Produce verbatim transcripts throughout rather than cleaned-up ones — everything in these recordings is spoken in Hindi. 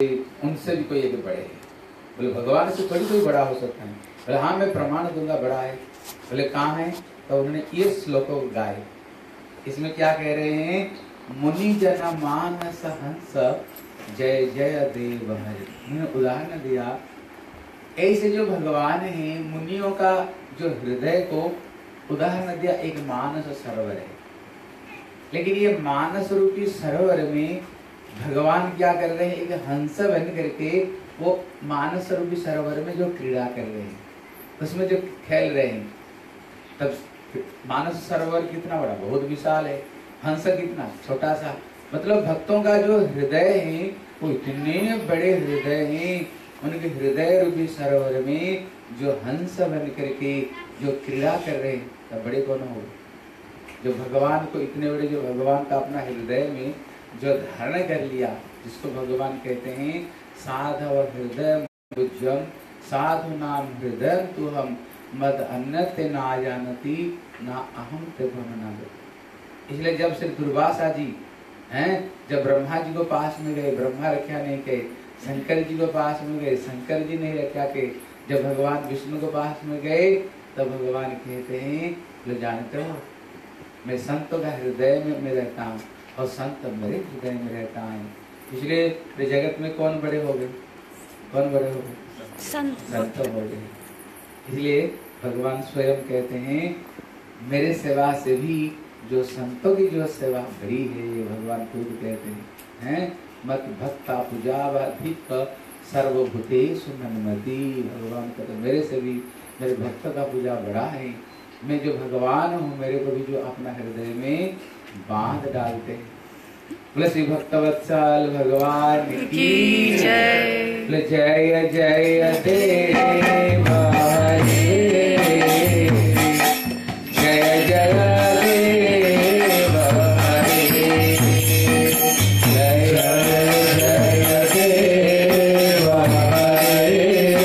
उनसे भी कोई एक बड़े है। बोले भगवान से थोड़ी कोई बड़ा हो सकता है। बोले हाँ मैं प्रमाण दूंगा बड़ा है। बोले कहाँ है? तो उन्होंने ये श्लोक गाए। इसमें क्या कह रहे हैं? मुनि जन मानस हंस जय जय देव हरि। उन्होंने उदाहरण दिया, ऐसे जो भगवान है मुनियों का जो हृदय को उदाहरण दिया एक मानस सरोवर है। लेकिन ये मानस रूपी सरोवर में भगवान क्या कर रहे हैं? एक हंस बन करके वो मानस रूपी सरोवर में जो क्रीड़ा कर रहे हैं, उसमें जो खेल रहे हैं। तब मानस सरोवर कितना बड़ा, बहुत विशाल है। हंस कितना छोटा सा। मतलब भक्तों का जो हृदय है वो इतने बड़े हृदय हैं। उनके हृदय रूपी सरोवर में जो हंस बन करके जो क्रीड़ा कर रहे हैं, तब बड़े कौन हो? जो भगवान को इतने बड़े, जो भगवान का अपना हृदय में जो धारण कर लिया, जिसको भगवान कहते हैं साधव हृदय बुद्धम साधु नाम हृदय तु हम मद अन्यते ना जानती ना अहम ते भ्रमणागति। इसलिए जब श्री दुर्वासा जी हैं, जब ब्रह्मा जी को पास में गए, ब्रह्मा रक्षा नहीं कहे। शंकर जी को पास में गए, शंकर जी नहीं रक्षा के। जब भगवान विष्णु को पास में गए, तब भगवान कहते हैं जो जानते हो मैं संतों का हृदय में मैं रहता हूँ और संत मेरे हृदय में रहता है। इसलिए जगत में कौन बड़े हो गए? कौन बड़े हो गए? संत संत हो गए। इसलिए भगवान स्वयं कहते हैं मेरे सेवा से भी जो संतों की जो सेवा बड़ी है, ये भगवान खुद कहते हैं, हैं? मत भक्ता पूजा अधिक सर्वभूतेषु मन्मति। भगवान कहते मेरे से भी मेरे भक्त का पूजा बड़ा है। मैं जो भगवान हूँ, मेरे को भी जो अपना हृदय में बांध डालते हैं। बोले श्री भक्तवत्सल भगवान की जय। बोले जय जय देव हरे, जय जय देव हरे, जय जय देव हरे,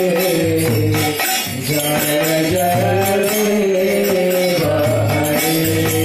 जय जय देव हरे।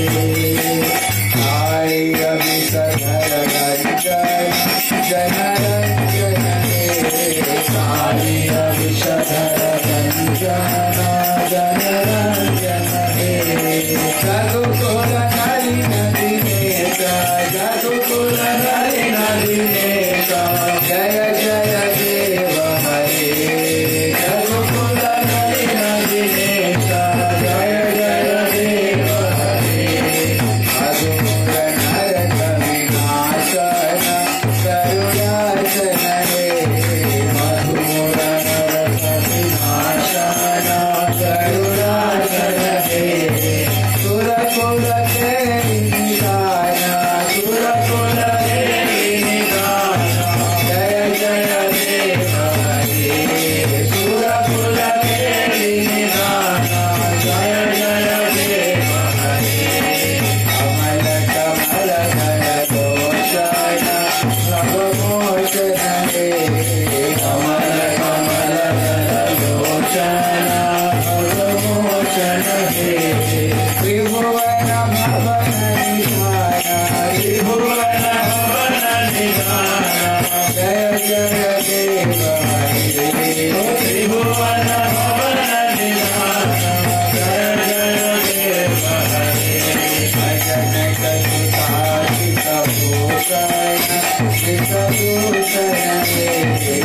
आई अभिषधर रंजन जनरंजन रे, आई अभिषधर रंजन जनरंजन रे। रघुकुल हरि नदी नेता, रघुकुल हरि नदी नेता, जय जय देव हरे। रघुकुल हरि नदी नेता, जय जय देव हरे। मधुर नरक विनाशन करुणासन रे, मधुर नरक विनाशन करुणासन रे। सुरकुल के निदान, सुरकुल के निदान, जय जय देव हरे। सुरकुल के निदान, जय जय देव हरे। कमल कमल धर दोषण भवमोचन रे, कमल कमल धर दोषण भवमोचन रे। त्रिभुवन भवन निधान, त्रिभुवन भवन निधान, जय जय देव हरे। त्रिभुवन भवन निधान, जय जय देव हरे। भजन करुणासित भूषण, सित भूषण रे,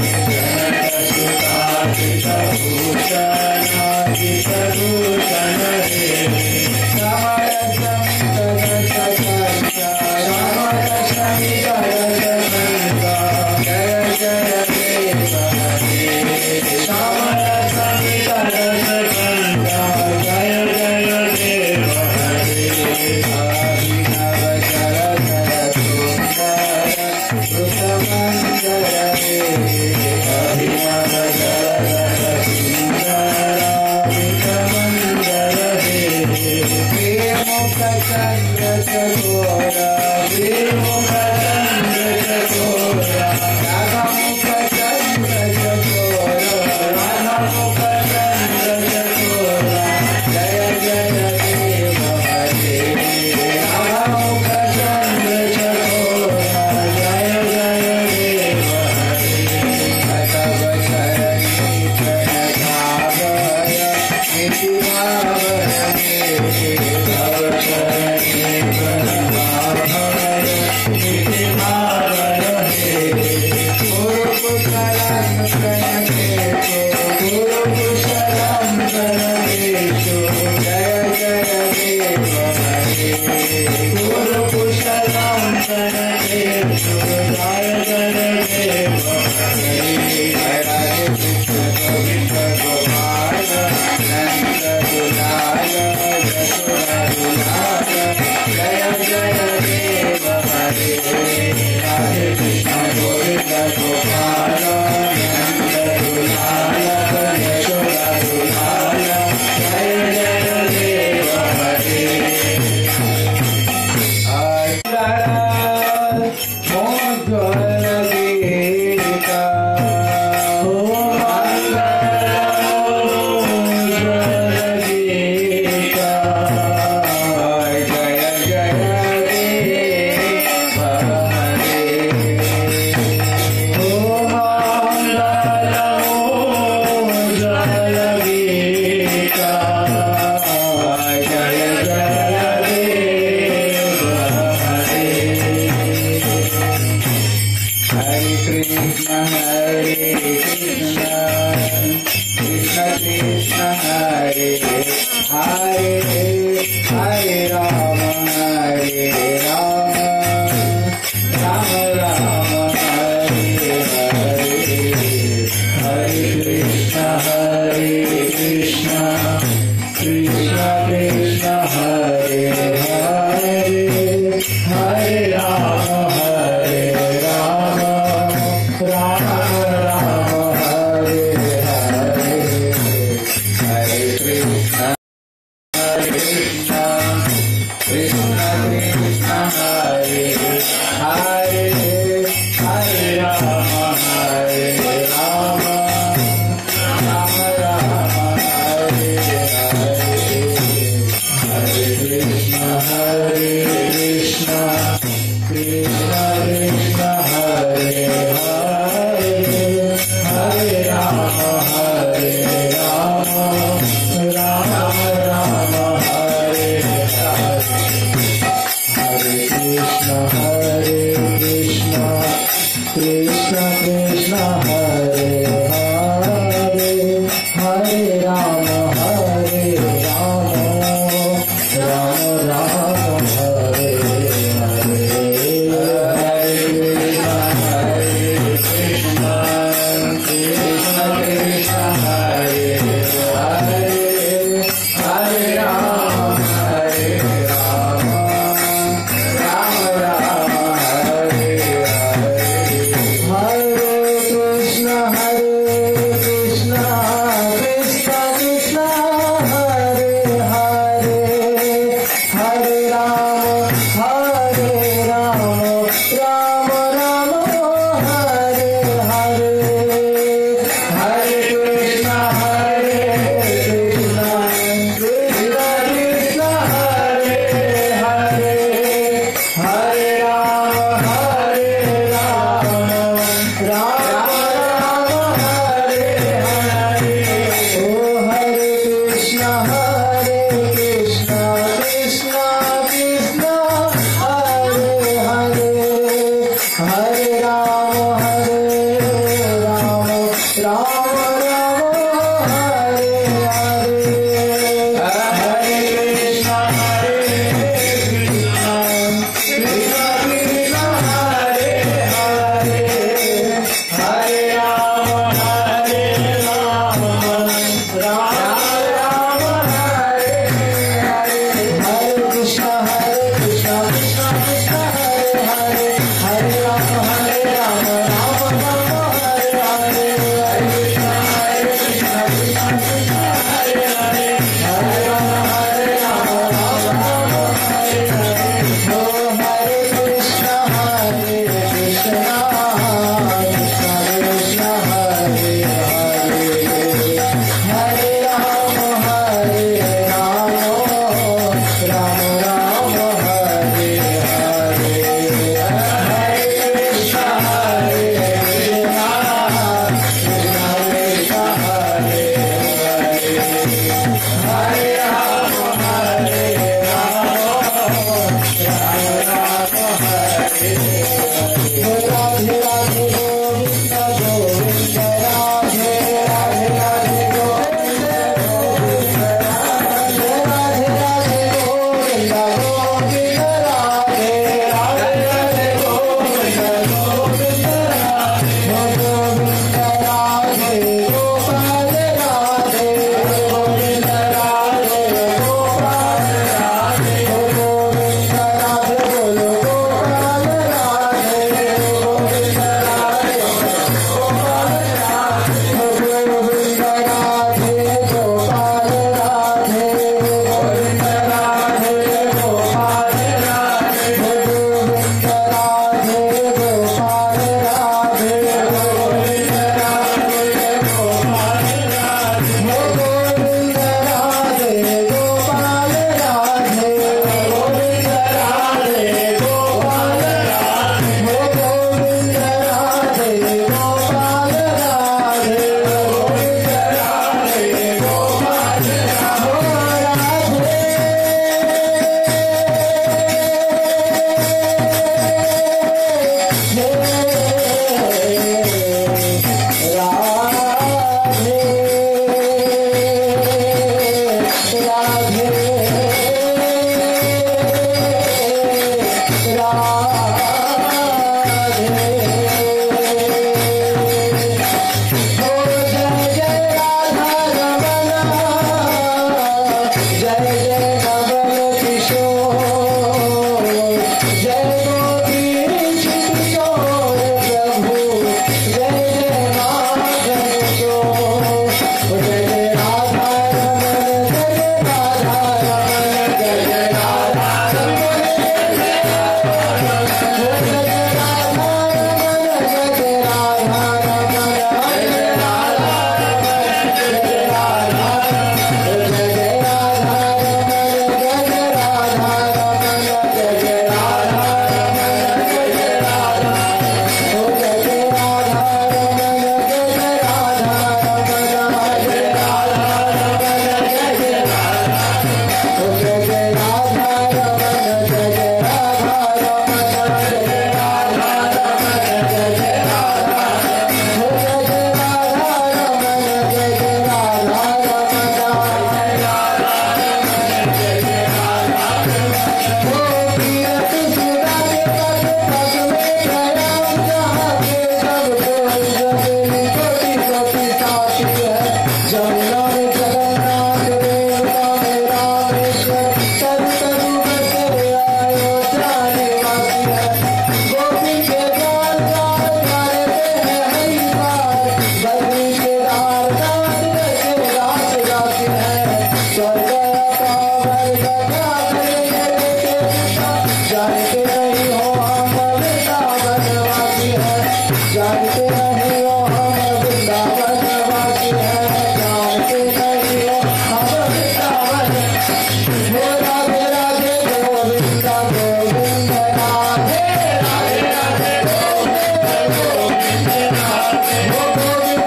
Hare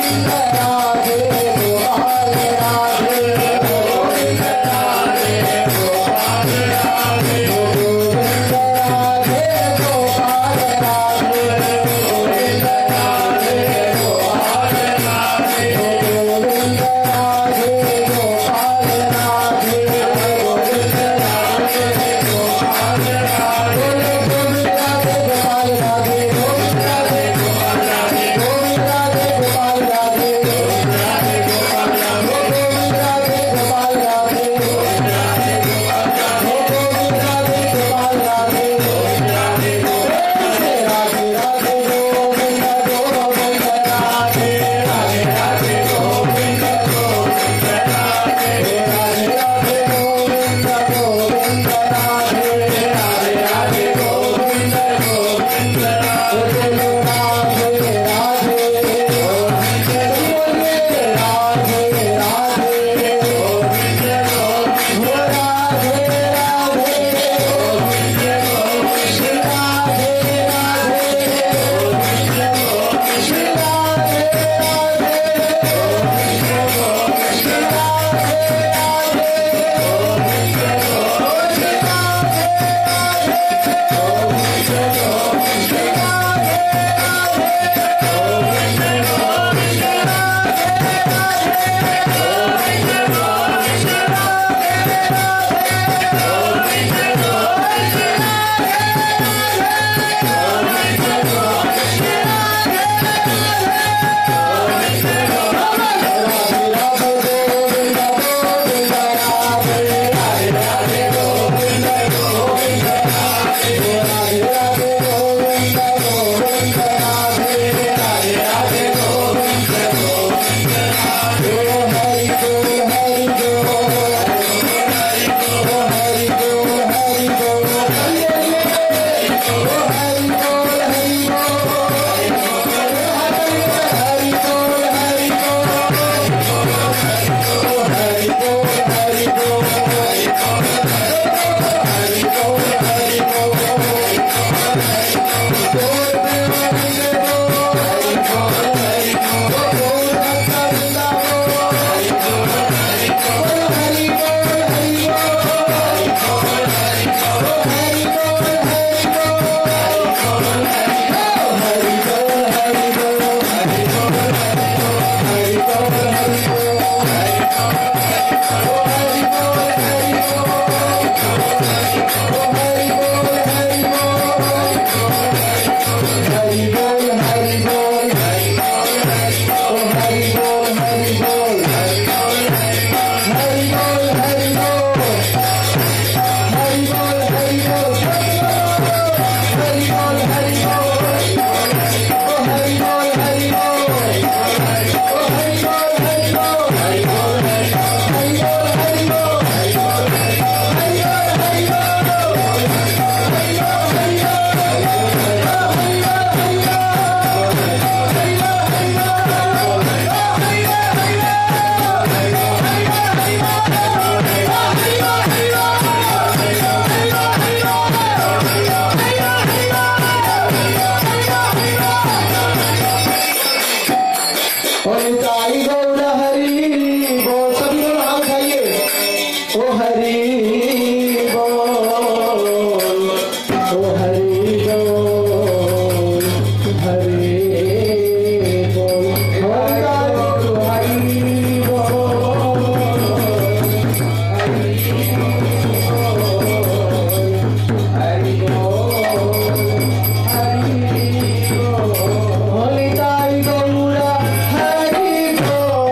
Hare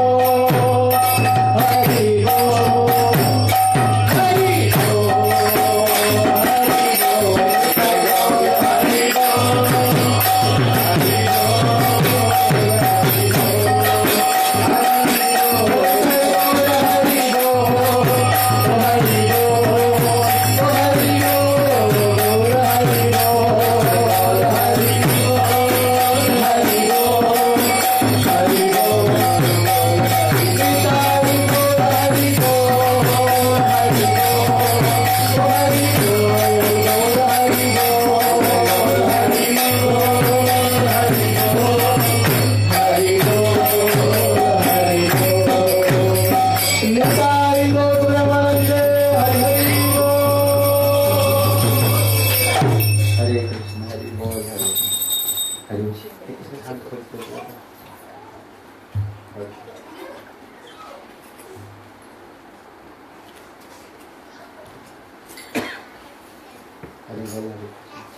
हरि बोल हरि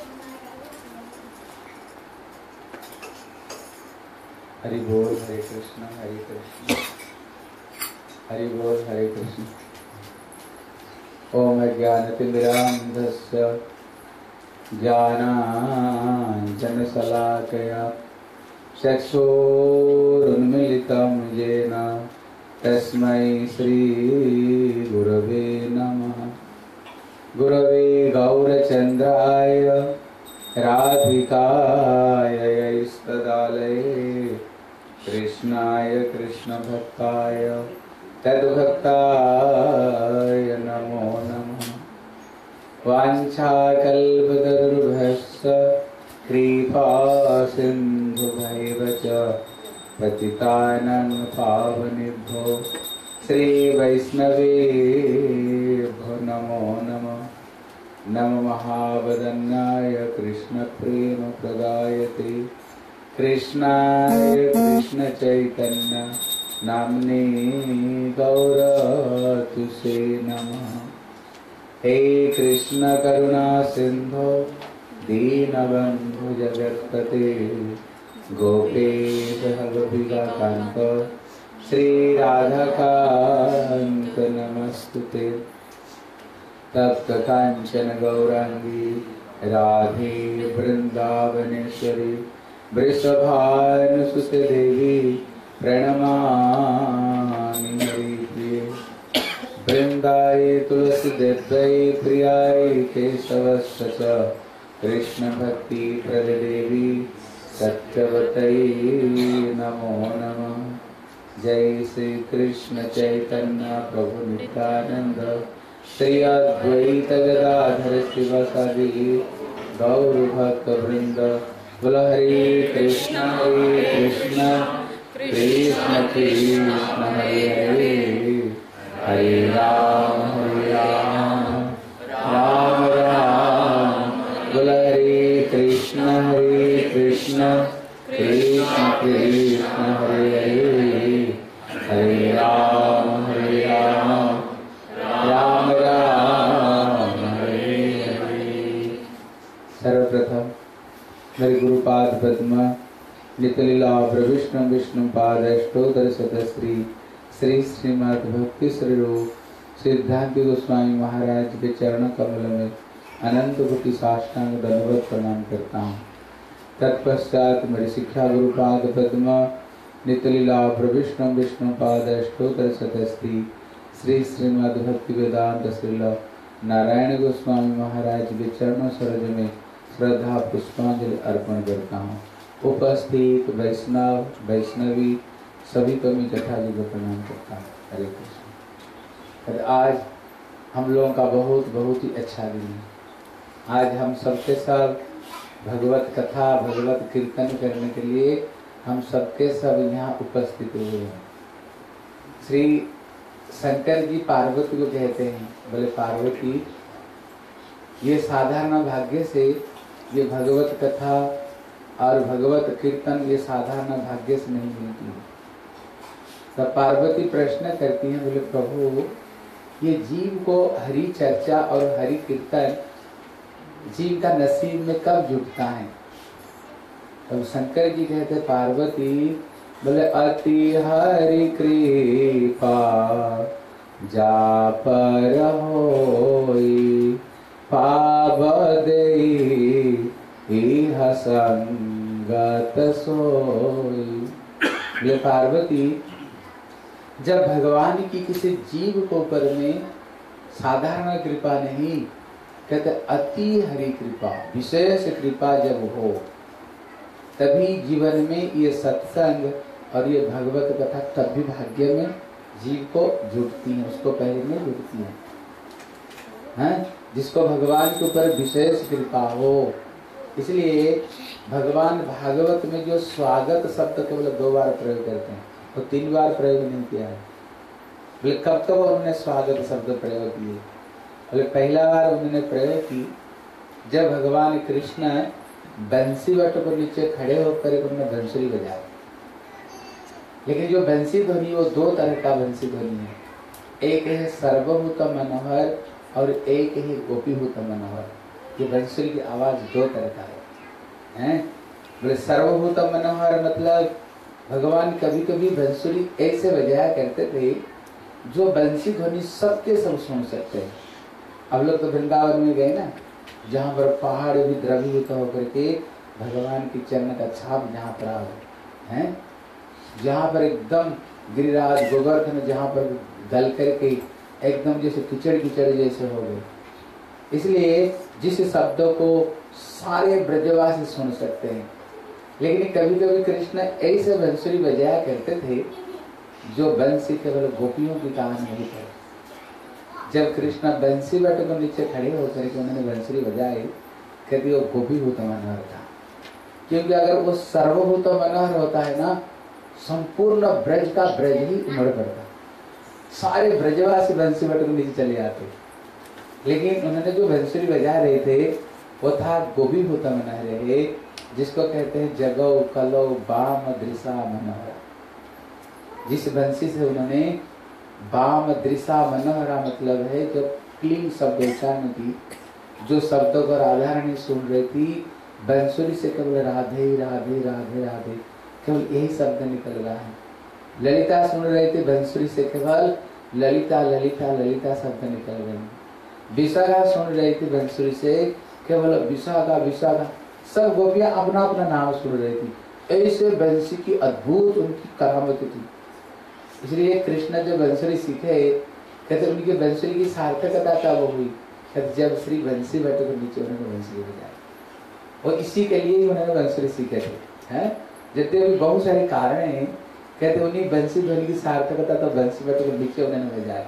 हरि बोल हरे कृष्ण हरे कृष्ण हरि बोल हरे कृष्ण। ओम अज्ञानतिमिरान्धस्य ज्ञानाञ्जनशलाकया चक्षुरुन्मीलितं येन तस्मै श्रीगुरवे नमः। गुरवे गौरचन्द्राय राधिकाय इष्टदालये कृष्णाय कृष्णभक्ताय तद्भक्ताय नमो नमः। वाञ्छाकल्पतरुभ्यश्च कृपा सिन्धुभैव च पतितानां पावनेभ्यो श्रीवैष्णवेभ्यो नमो नमः। नमो महावदन्याय कृष्णप्रेमप्रदायते कृष्णाय कृष्णचैतन्य नाम्ने गौरतुसे नमः। हे कृष्ण करुणा सिंधो दीनबन्धु जगत्पते गोपेश गोपिकान्त श्री राधाकान्त नमस्तुते। तप्त कांचन गौरांगी राधे वृंदावनेश्वरी वृषभानुसुते देवी प्रणमामि हरिप्रिये। वृंदाये तुलसी देव्यै प्रियाय केशवस्य च कृष्ण भक्ति प्रदेवी सत्यवतै नमो नमः। जय श्री कृष्ण चैतन्य प्रभु नित्यानंद श्री अद्वैत गदाधर शिवासादि गौर भक्त वृंद। बोल हरे कृष्ण हरे कृष्ण कृष्ण कृष्ण हरे हरे हरे राम हरे राम राम राम। बोल हरे कृष्ण हरे कृष्ण कृष्ण कृष्ण हरे हरे हरे राम हरे राम राम राम हरे हरे। सर्वप्रथम मेरे गुरुपाद पद्म नितलीला प्रविष्णु विष्णु पाद अष्टोत्तर शतश्री श्री श्रीमद् भक्ति श्री रूप सिद्धांति गोस्वामी महाराज के चरण कमल में अनंत कोटि साष्टांग दंडवत प्रणाम करता हूँ। तत्पश्चात मेरे शिक्षा गुरुपाद पद्म नितलीला प्रविष्णु विष्णु पाद अष्टोत्तर शतश्री श्री श्रीमद् भक्ति वेदांत श्रील नारायण गोस्वामी महाराज के चरणों सरोज में श्रद्धा पुष्पांजलि अर्पण करता हूँ। उपस्थित वैष्णव वैष्णवी सभी को मैं जटाजी को प्रणाम करता हूँ। हरे कृष्ण। आज हम लोगों का बहुत बहुत ही अच्छा दिन है। आज हम सबके सब भगवत कथा भगवत कीर्तन करने के लिए हम सबके सब यहाँ उपस्थित हुए हैं। श्री शंकर जी पार्वती को कहते हैं, बोले पार्वती ये साधारण भाग्य से ये भगवत कथा और भगवत कीर्तन ये साधारण भाग्य से नहीं मिलती है। तब पार्वती प्रश्न करती हैं, बोले प्रभु ये जीव को हरि चर्चा और हरि कीर्तन जीव का नसीब में कब जुटता है? तब शंकर जी कहते पार्वती बोले अति हरि कृपा जा पर होई पाव देई इह संगत सोई। बोले पार्वती जब भगवान की किसी जीव को ऊपर में साधारण कृपा नहीं, कहते अति हरि कृपा विशेष कृपा जब हो तभी जीवन में ये सत्संग और ये भगवत कथा तब भी भाग्य में जीव को जुटती है, उसको पहले में जुटती है, हैं? जिसको भगवान के ऊपर विशेष कृपा हो। इसलिए भगवान भागवत में जो स्वागत शब्द केवल दो बार प्रयोग करते हैं, तो तीन बार प्रयोग नहीं किया है। बोले कब कब उन्होंने स्वागत शब्द प्रयोग किए? बोले पहला बार उन्होंने प्रयोग की जब भगवान कृष्ण बंसी वट पर नीचे खड़े होकर उन्होंने बंसुरी बजाया। लेकिन जो बंसी ध्वनि वो दो तरह का बंसी ध्वनि है, एक है सर्वभूत मनोहर और एक है गोपीभूत मनोहर। ये बंसुरी की आवाज दो तरह का है, हैं? बोले सर्वभूत मनोहर मतलब भगवान कभी कभी बंसुरी ऐसे बजाया करते थे जो बंसी ध्वनि सबके सब सुन सकते हैं। अब लोग तो वृंदावन में गए ना, जहाँ पर पहाड़ भी द्रवीभूत होकर के भगवान की चरण का छाप जहाँ पर है, जहाँ पर एकदम गिरिराज गोवर्धन जहाँ पर गल करके एकदम जैसे कीचड़ कीचड़ जैसे हो गए, इसलिए जिस शब्दों को सारे ब्रजवासी सुन सकते हैं। लेकिन कभी कभी कृष्ण ऐसे बंसुरी बजाया करते थे जो बंसी केवल गोपियों की कहानी नहीं है। जब कृष्ण बंसी बट को नीचे खड़े होकर के उन्होंने बंसुरी बजाए, कहते वो गोपीभूत मनोहर था। क्योंकि अगर वो सर्वभूत मनोहर होता है ना, संपूर्ण ब्रज का ब्रज ही उमड़ पड़ता, सारे ब्रजवासी बंसी बट को नीचे चले आते। लेकिन उन्होंने जो बंसुरी बजा रहे थे वो था गोपीभूत मनोहर, जिसको कहते हैं जगो कलो बाम दृशा मनोहरा। जिस बंसी से उन्होंने बाम दृशा मनोहरा मतलब है जो क्लीन शब्द उच्चारण की, जो शब्दों को राधा रानी सुन रही थी, बंसुरी से केवल राधे राधे राधे राधे केवल यही शब्द निकल रहा है। ललिता सुन रही थी, बंसुरी से केवल ललिता ललिता ललिता शब्द निकल रहे हैं। विशाखा सुन रही थी, बंसुरी से केवल विशाखा विशाखा, सब गोपियां अपना अपना नाम सुन रही थी। ऐसे बंसी की अद्भुत उनकी करामत थी। इसलिए कृष्ण जब बंसुरी सीखे, कहते उनकी बंसुरी की सार्थकता कब हुई, जब श्री बंसी बट को नीचे उन्होंने बंसुरी बजाई। और इसी के लिए ही उन्होंने बंसुरी सीखे थे, हैं? जितने भी बहुत सारे कारण हैं, कहते उन्हीं बंसी ध्वनि की सार्थकता तो बंसी बट को नीचे उन्होंने बजाया।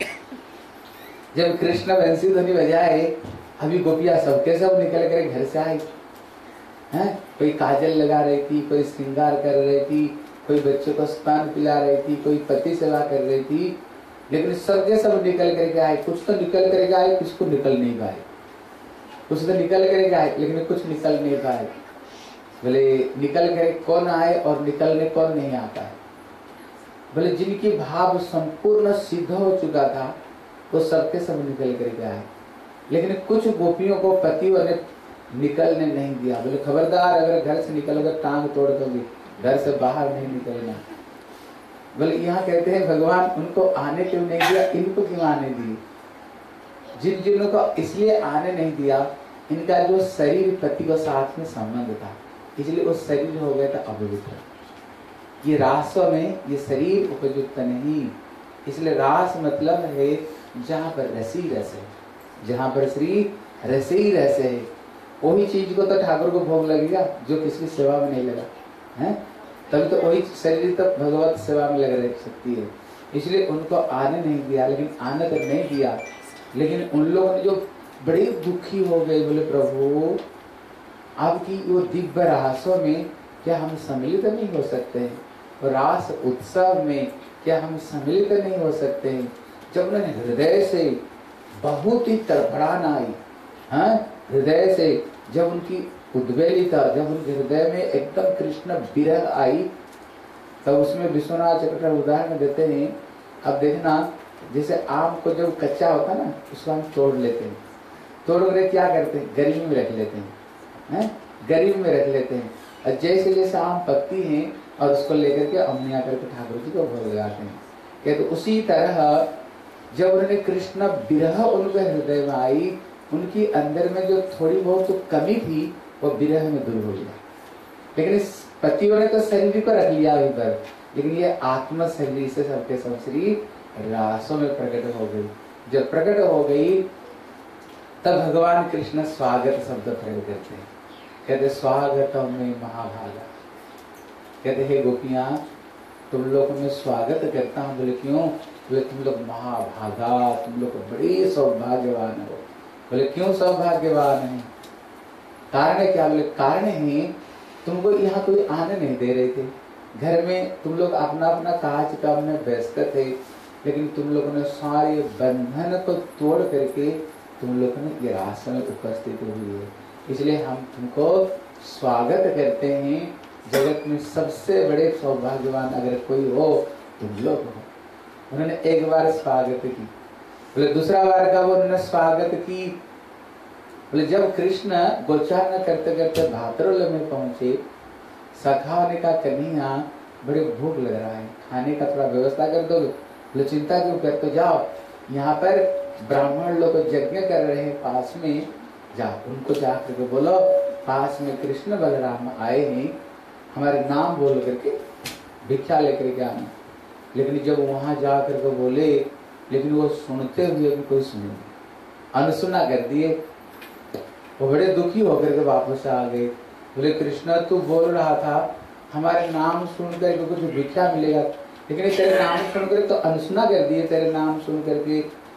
जब कृष्ण बंसी ध्वनि बजाए, अभी गोपियां सबके सब निकल कर घर से आई, हैं? कोई काजल लगा रही थी, कोई श्रृंगार कर रही थी, कोई बच्चों को स्तन पिला रही थी, कोई पति सेवा कर रही थी। लेकिन सबके सब निकल करके आए। कुछ तो निकल करके आए, कुछ को निकल नहीं पाए। कुछ तो निकल करके आए लेकिन कुछ निकल नहीं पाए। बोले निकल कर कौन आए और निकलने कौन नहीं आता है? बोले जिनकी भाव संपूर्ण सिद्ध हो चुका था वो सबके सब निकल करके आए। लेकिन कुछ गोपियों को पतियों ने निकलने नहीं दिया। बोले खबरदार, अगर घर से निकलोगे टांग तोड़ दोगे, घर से बाहर नहीं निकलना। बोले यहाँ कहते हैं भगवान उनको आने क्यों नहीं दिया, इनको क्यों आने दिए? जिन जिनों को इसलिए आने नहीं दिया, इनका जो शरीर पति को साथ में संबंध था, इसलिए वो शरीर हो गया था अपवित्र। ये रास में ये शरीर उपयुक्त नहीं, इसलिए रास मतलब है जहाँ पर रसी रस है, जहाँ पर श्री रसे ही रस है। वही चीज को तो ठाकुर को भोग लगेगा जो किसी सेवा में नहीं लगा है, तभी तो वही शरीर तो भगवत सेवा में लग रह सकती है। इसलिए उनको आने नहीं दिया। लेकिन आने तो नहीं दिया, लेकिन उन लोगों ने जो बड़े दुखी हो गए, बोले प्रभु आपकी वो दिव्य रासों में क्या हम सम्मिलित नहीं हो सकते हैं? रास उत्सव में क्या हम सम्मिलित नहीं हो सकते हैं? जब उन्होंने हृदय से बहुत ही तड़फड़ान आई, हाँ हृदय से जब उनकी उद्वेलिता, जब उनके हृदय में एकदम कृष्ण विरह आई, तब उसमें विश्वनाथ चक्रवर्ती उदाहरण देते हैं। अब देखना, जैसे आम को जब कच्चा होता ना, उसको हम तोड़ लेते हैं, तोड़ कर क्या करते हैं, गर्मी में रख लेते हैं, हैं गर्मी में रख लेते हैं। और जैसे जैसे आम पकती हैं और उसको लेकर के अम्निया करके ठाकुर जी को भोग लगाते हैं। कहते उसी तरह जब उन्होंने कृष्ण विरह उनके हृदय में आई, उनकी अंदर में जो थोड़ी बहुत तो कमी थी वो विरह में दूर हो गया। लेकिन इस पतियों ने तो शरीर को रख लिया अभी पर, लेकिन ये आत्मा शरीर से सबके सब श्री रासों में प्रकट हो गई। जब प्रकट हो गई तब भगवान कृष्ण स्वागत शब्द प्रयोग करते हैं। कहते स्वागतम में महाभागा, कहते हे गोपियां तुम लोग में स्वागत करता हूँ। बोले क्यों? बोले तुम लोग महाभागा, तुम लोग बड़े सौभाग्यवान हो। बोले क्यों सौभाग्यवान है? कारण है क्या? बोले कारण है तुमको यहाँ कोई आने नहीं दे रहे थे। घर में तुम लोग अपना अपना काज काम में व्यस्त थे, लेकिन तुम लोगों ने सारे बंधन को तोड़ करके तुम लोगों ने ये रास में उपस्थित हुई है। इसलिए हम तुमको स्वागत करते हैं। जगत में सबसे बड़े सौभाग्यवान अगर कोई हो तुम लोग हो। उन्होंने एक बार स्वागत की, बोले दूसरा बार का वो उन्होंने स्वागत की। बोले जब कृष्ण गोचारण करते करते भाद्रल में पहुंचे, सखा ने कहा कन्हैया बड़े भूख लग रहा है, खाने का थोड़ा व्यवस्था कर दो। बोले चिंता क्यों करते, जाओ यहाँ पर ब्राह्मण लोग यज्ञ कर रहे हैं पास में, जाओ उनको जाकर के बोलो पास में कृष्ण बलराम आए हैं, हमारे नाम बोल करके भिक्षा लेकर के आना। लेकिन जब वहां जाकर के बोले, लेकिन वो सुनते हुए भी कोई सुने, अनसुना कर दिए। वो बड़े दुखी होकर के वापस आ गए। बोले कृष्ण तू बोल रहा था हमारे नाम सुनकर के कुछ भिक्षा मिलेगा, लेकिन तेरे नाम सुनकर तो अनसुना कर दिए तेरे नाम सुन करके।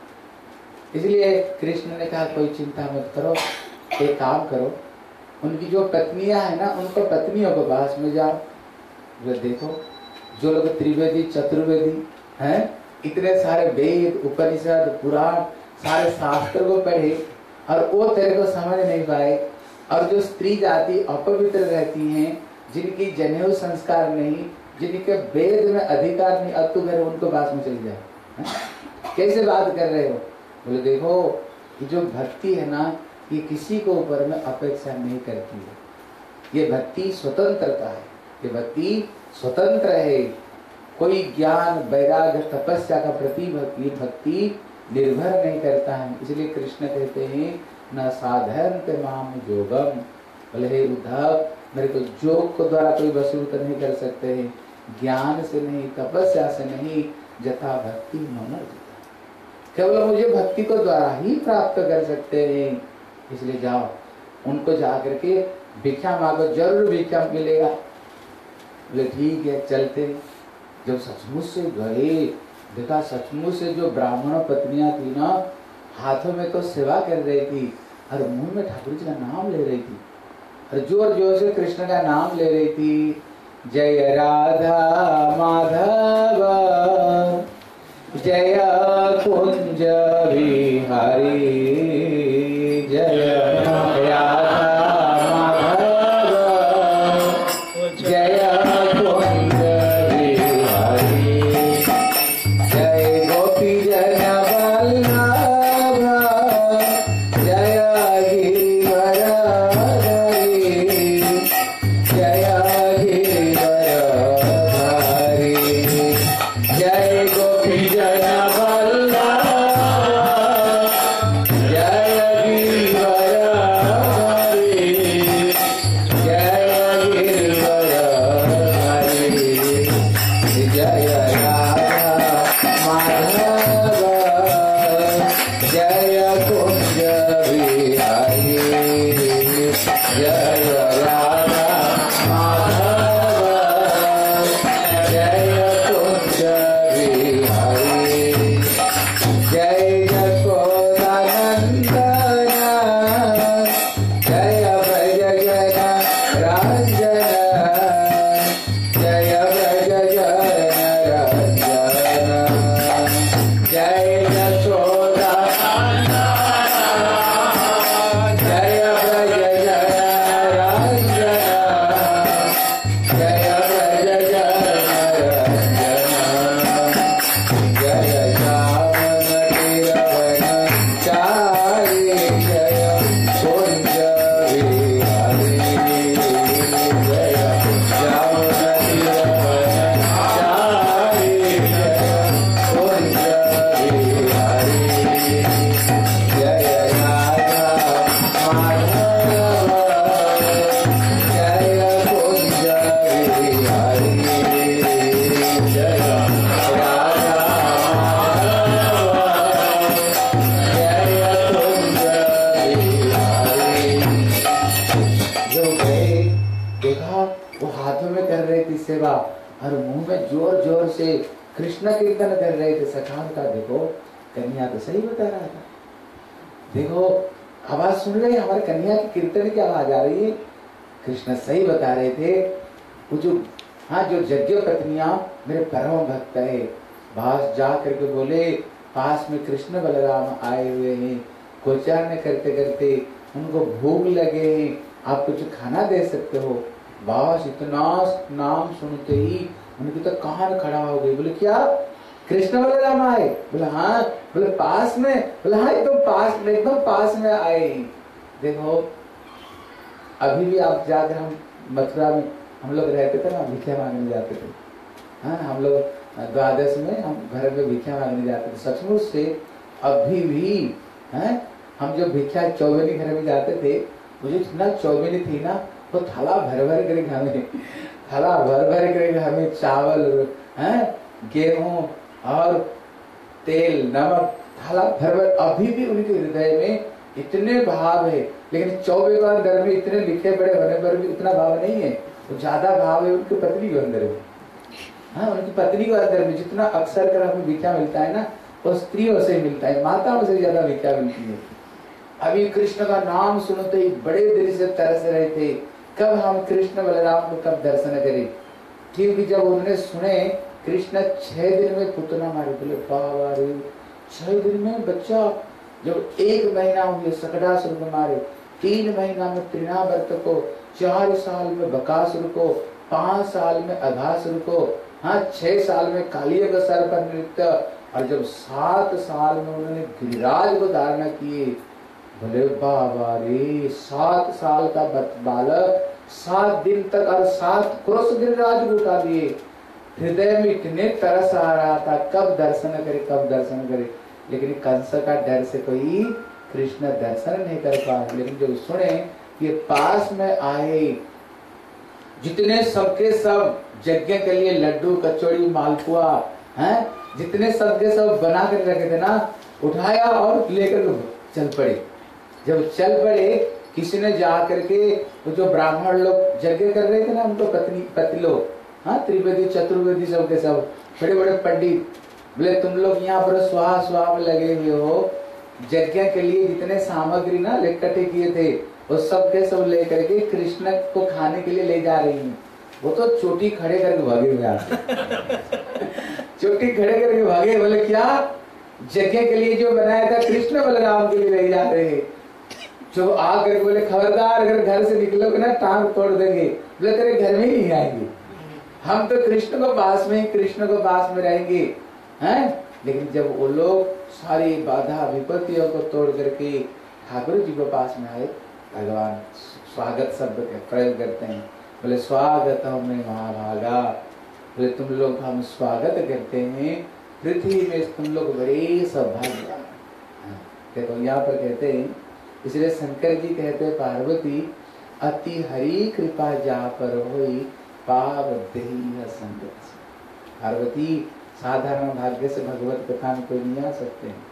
इसलिए कृष्ण ने कहा कोई चिंता मत करो, एक काम करो, उनकी जो पत्नियां है ना उनको पत्नियों के पास में जाओ। बोले देखो जो लोग त्रिवेदी चतुर्वेदी हैं, इतने सारे वेद उपनिषद पुराण सारे शास्त्र को पढ़े और वो तेरे को समझ नहीं पाए, और जो स्त्री जाति अपवित्र रहती हैं, जिनकी जनेऊ संस्कार नहीं, जिनके वेद में अधिकार नहीं, अब तू घर उनको पास में चली जाए, कैसे बात कर रहे हो। बोले देखो ये जो भक्ति है ना ये किसी को ऊपर में अपेक्षा नहीं करती है, ये भक्ति स्वतंत्रता है, ये भक्ति स्वतंत्र है, कोई ज्ञान वैराग्य तपस्या का प्रति भक्ति भक्ति निर्भर नहीं करता है। इसलिए कृष्ण कहते हैं न साधन माम योगम। बोले हे उद्धव मेरे को योग को द्वारा कोई वसूल नहीं कर सकते हैं, ज्ञान से नहीं तपस्या से नहीं, जथा भक्ति मम केवल मुझे भक्ति को द्वारा ही प्राप्त कर सकते हैं। इसलिए जाओ उनको जाकर के भिक्षा मांगो, जरूर भिक्षा मिलेगा। बोले ठीक है चलते। जब सचमुच से गए देखा सचमुच से जो ब्राह्मण पत्नियां थी ना हाथों में तो सेवा कर रही थी और मुंह में ठाकुर जी का नाम ले रही थी और जोर जोर से कृष्ण का नाम ले रही थी। जय राधा माधव जय कुंज बिहारी, जय राधा माधव जय कुंज बिहारी, जय गोपी जन वल्लभ जय गिरिवर हरि, जय गिरिवर हरि, जय गोपी जन वल्लभ जय गिरिवर हरि, जय गिरिवर हरि, जय राधा माधव जय कुंज बिहारी, जय राधा माधव जय कुंज बिहारी, जय यशोदा नंदन जय ब्रज जन रंजन, जय ब्रज जन रंजन, जय यशोदा जय ब्रज जन रंजन, जय ब्रज जन रंजन, जय श्याम गिरवन चारि, जय कुंज बिहारी, जय श्याम गिरवन चारि, जय कुंज बिहारी, जय राधा माधव जय कुंज बिहारी, जय राधा माधव जय कुंज बिहारी। जो गए देखा वो हाथों में कर रहे थे सेवा और मुंह में जोर जोर से कृष्ण कीर्तन कर रहे थे। सखान का देखो कन्या तो सही बता रहा था, देखो आवाज सुन रहे हमारे कन्या की कीर्तन की आवाज आ रही है, कृष्ण सही बता रहे थे। वो जो हाँ जो यज्ञ पत्नियां मेरे परम भक्त है, पास जा करके बोले पास में कृष्ण बलराम आए हुए हैं, गोचारण करते करते उनको भूख लगे हैं, आप कुछ खाना दे सकते हो। बस इतना नाम सुनते ही उनकी तो कान खड़ा हो गई। बोले क्या कृष्ण बलराम आए? बोले हाँ। बोले पास में? बोले हाँ एकदम पास में, एकदम पास में आए। देखो अभी भी आप जाकर, हम मथुरा में हम लोग रहते थे ना, भिक्षा मांगने जाते थे। हाँ हम लोग द्वादश में हम घर में भिक्षा मांगने जाते थे। सचमुच से अभी भी हैं, हम जो भिक्षा चौबनी घर में जाते थे, मुझे इतना चौबनी थी ना, वो थाला भर भर कर हमें थाला भर भर कर हमें चावल हैं, गेहूं और तेल नमक थाला भर भर। अभी भी उनके हृदय में इतने भाव है, लेकिन चौबे के अंदर में इतने लिखे बड़े होने पर भी उतना भाव नहीं है। तो ज्यादा भाव है उनकी पत्नी के अंदर में। हाँ उनकी पत्नी के अंदर में जितना अक्सर कर हमें भिक्षा मिलता है ना, वो स्त्रियों से मिलता है, माताओं से ज्यादा भिक्षा मिलती है। अभी कृष्ण का नाम सुनते ही बड़े दिल से तरस रहे थे, कब हम कृष्ण बलराम को कब दर्शन करें। क्योंकि जब उन्होंने सुने कृष्ण छह दिन में पुतना मारे, बोले बाबा रे छह दिन में बच्चा, जब एक महीना हुए सकटासुर को मारे, तीन महीना में तृणावर्त को, चार साल में बकासुर को, पांच साल में अघासुर को, हाँ छह साल में कालिय का सर पर नृत्य, और जब सात साल में उन्होंने गिरिराज को धारणा किए। बोले बाबा रे सात साल का बालक सात दिन तक और सात क्रोश गिरिराज को उठा दिए। हृदय में इतने तरस आ रहा था कब दर्शन करे, कब दर्शन करे, लेकिन कंस का डर से कोई कृष्ण दर्शन नहीं कर पाए। लेकिन जब सुने कि पास में आए, जितने सबके सब यज्ञ के लिए लड्डू कचौड़ी मालपुआ हैं, जितने सबके सब बना कर रखे थे ना, उठाया और लेकर चल पड़े। जब चल पड़े, किसी ने जा करके वो जो ब्राह्मण लोग यज्ञ कर रहे थे ना, उनको पत्नी पति लोग, हाँ त्रिवेदी चतुर्वेदी सबके सब बड़े बड़े पंडित, बोले तुम लोग यहाँ पर स्वाहा स्वाहा में लगे हुए हो, यज्ञ के लिए जितने सामग्री ना इकट्ठे किए थे वो सब के सब लेकर के कृष्ण को खाने के लिए ले जा रही हैं। वो तो चोटी खड़े करके भागे हुए आते चोटी खड़े करके भागे। बोले क्या यज्ञ के लिए जो बनाया था कृष्ण बलराम के लिए ले जा रहे हैं। जो आकर बोले खबरदार अगर घर से निकलोगे ना टांग तोड़ देंगे। बोले तेरे घर में ही नहीं आएंगे, हम तो कृष्ण को पास में ही कृष्ण को पास में रहेंगे हैं। लेकिन जब वो लोग सारी बाधा विपत्तियों को तोड़ करके ठाकुर जी के पास में आए, भगवान स्वागत शब्द का प्रयोग करते हैं। बोले स्वागत हमें महाभागा, बोले तुम लोग हम स्वागत करते हैं, पृथ्वी में तुम लोग बड़े सौभाग्य। देखो यहाँ पर कहते हैं, इसलिए शंकर जी कहते हैं पार्वती अति हरि कृपा जा पर होई पाप देहि संगत। पार्वती साधारण भाग्य से भगवत कथा में कोई नहीं आ सकते हैं।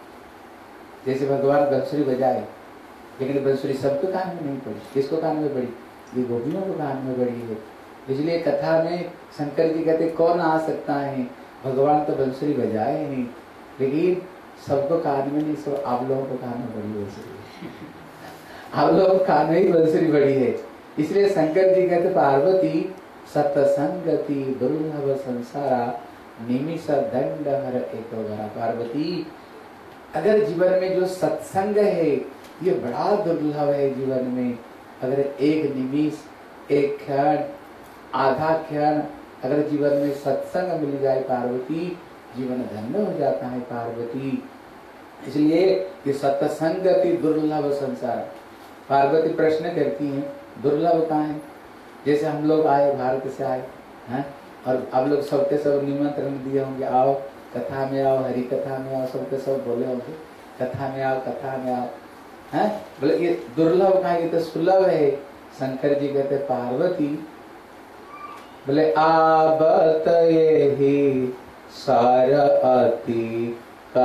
जैसे भगवान बंसुरी बजाए, लेकिन बंसुरी सबके कान में नहीं पड़ी। किसको कान में पड़ी? ये गोपियों को कान में पड़ी है। इसलिए कथा में शंकर जी कहते कौन आ सकता है, भगवान तो बंसुरी बजाए नहीं, लेकिन सबको कान में नहीं, सब आप लोगों को कान में पड़ी बंसुरी आप लोगों को कान में ही बंसुरी पड़ी है। इसलिए शंकर जी कहते पार्वती सतसंगति दुर्लभ संसारा निमिष दंड हर एक भरा। पार्वती अगर जीवन में जो सत्संग है ये बड़ा दुर्लभ है जीवन में। अगर एक निमिष, एक क्षण, आधा क्षण अगर जीवन में सत्संग मिल जाए पार्वती, जीवन धन्य हो जाता है पार्वती। इसलिए ये सत्संगति दुर्लभ संसार। पार्वती प्रश्न करती हैं दुर्लभ कहाँ है? जैसे हम लोग आए, भारत से आए हैं, और आप लोग सबके सब निमंत्रण दिए होंगे, आओ कथा में आओ, हरि कथा में आओ, सबके सब बोले होंगे कथा में आओ, कथा में आओ हैं। बोले ये दुर्लभ कहाँ, ये तो सुलभ है। शंकर जी कहते पार्वती बोले आबत ही सार अति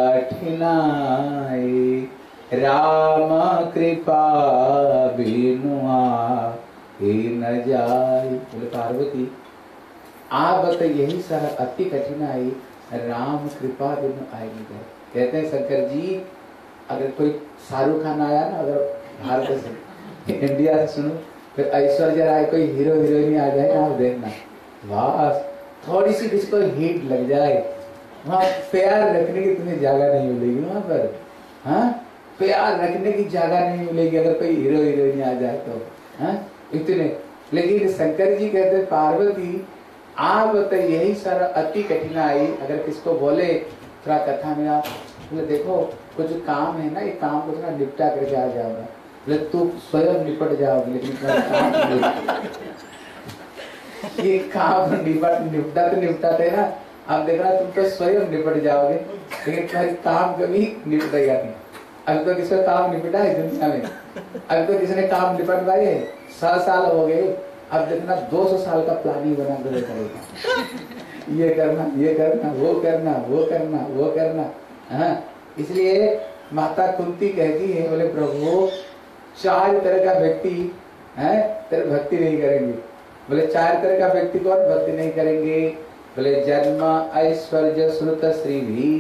कठिनाई, राम कृपा बिनुआ ही न जाए। बोले पार्वती आप बता यही सारा अति कठिनाई, राम कृपा बिनु आएगी। कहते हैं शंकर जी अगर कोई शाहरुख खान आया ना, अगर भारत से इंडिया से सुनो, फिर ऐश्वर्या राय कोई हीरो हीरोइन आ जाए ना, आप देखना बस थोड़ी सी किसी को हिट लग जाए, वहाँ प्यार रखने की तुम्हें जगह नहीं मिलेगी वहां पर। हाँ प्यार रखने की जगह नहीं मिलेगी अगर कोई हीरो हीरोइन आ जाए तो। हाँ इतने लेकिन शंकर जी कहते पार्वती आप बताइए यही सारा अति कठिनाई अगर किसको बोले थोड़ा कथा में आप बोले देखो कुछ काम है ना, ये काम को थोड़ा निपटा करके आ जाओगा, बोले तू स्वयं निपट जाओगे, लेकिन काम ये काम निपट निपटा तो निपटाते ना, आप देखना तुम तो स्वयं निपट जाओगे, लेकिन तुम्हारी काम कभी निपटेगा नहीं। अभी तो किसी काम निपटा है दुनिया में, अभी तो किसी ने काम निपट पाए है, सौ साल हो गए, अब देखना दो सौ साल का प्लानिंग बना कर करेगा, ये करना ये करना वो करना वो करना वो करना। हाँ, इसलिए माता कुंती कहती है बोले प्रभु चार तरह का व्यक्ति है तेरे भक्ति नहीं करेंगे। बोले चार तरह का व्यक्ति कौन भक्ति नहीं करेंगे? बोले जन्म ऐश्वर्य श्रुत श्री भी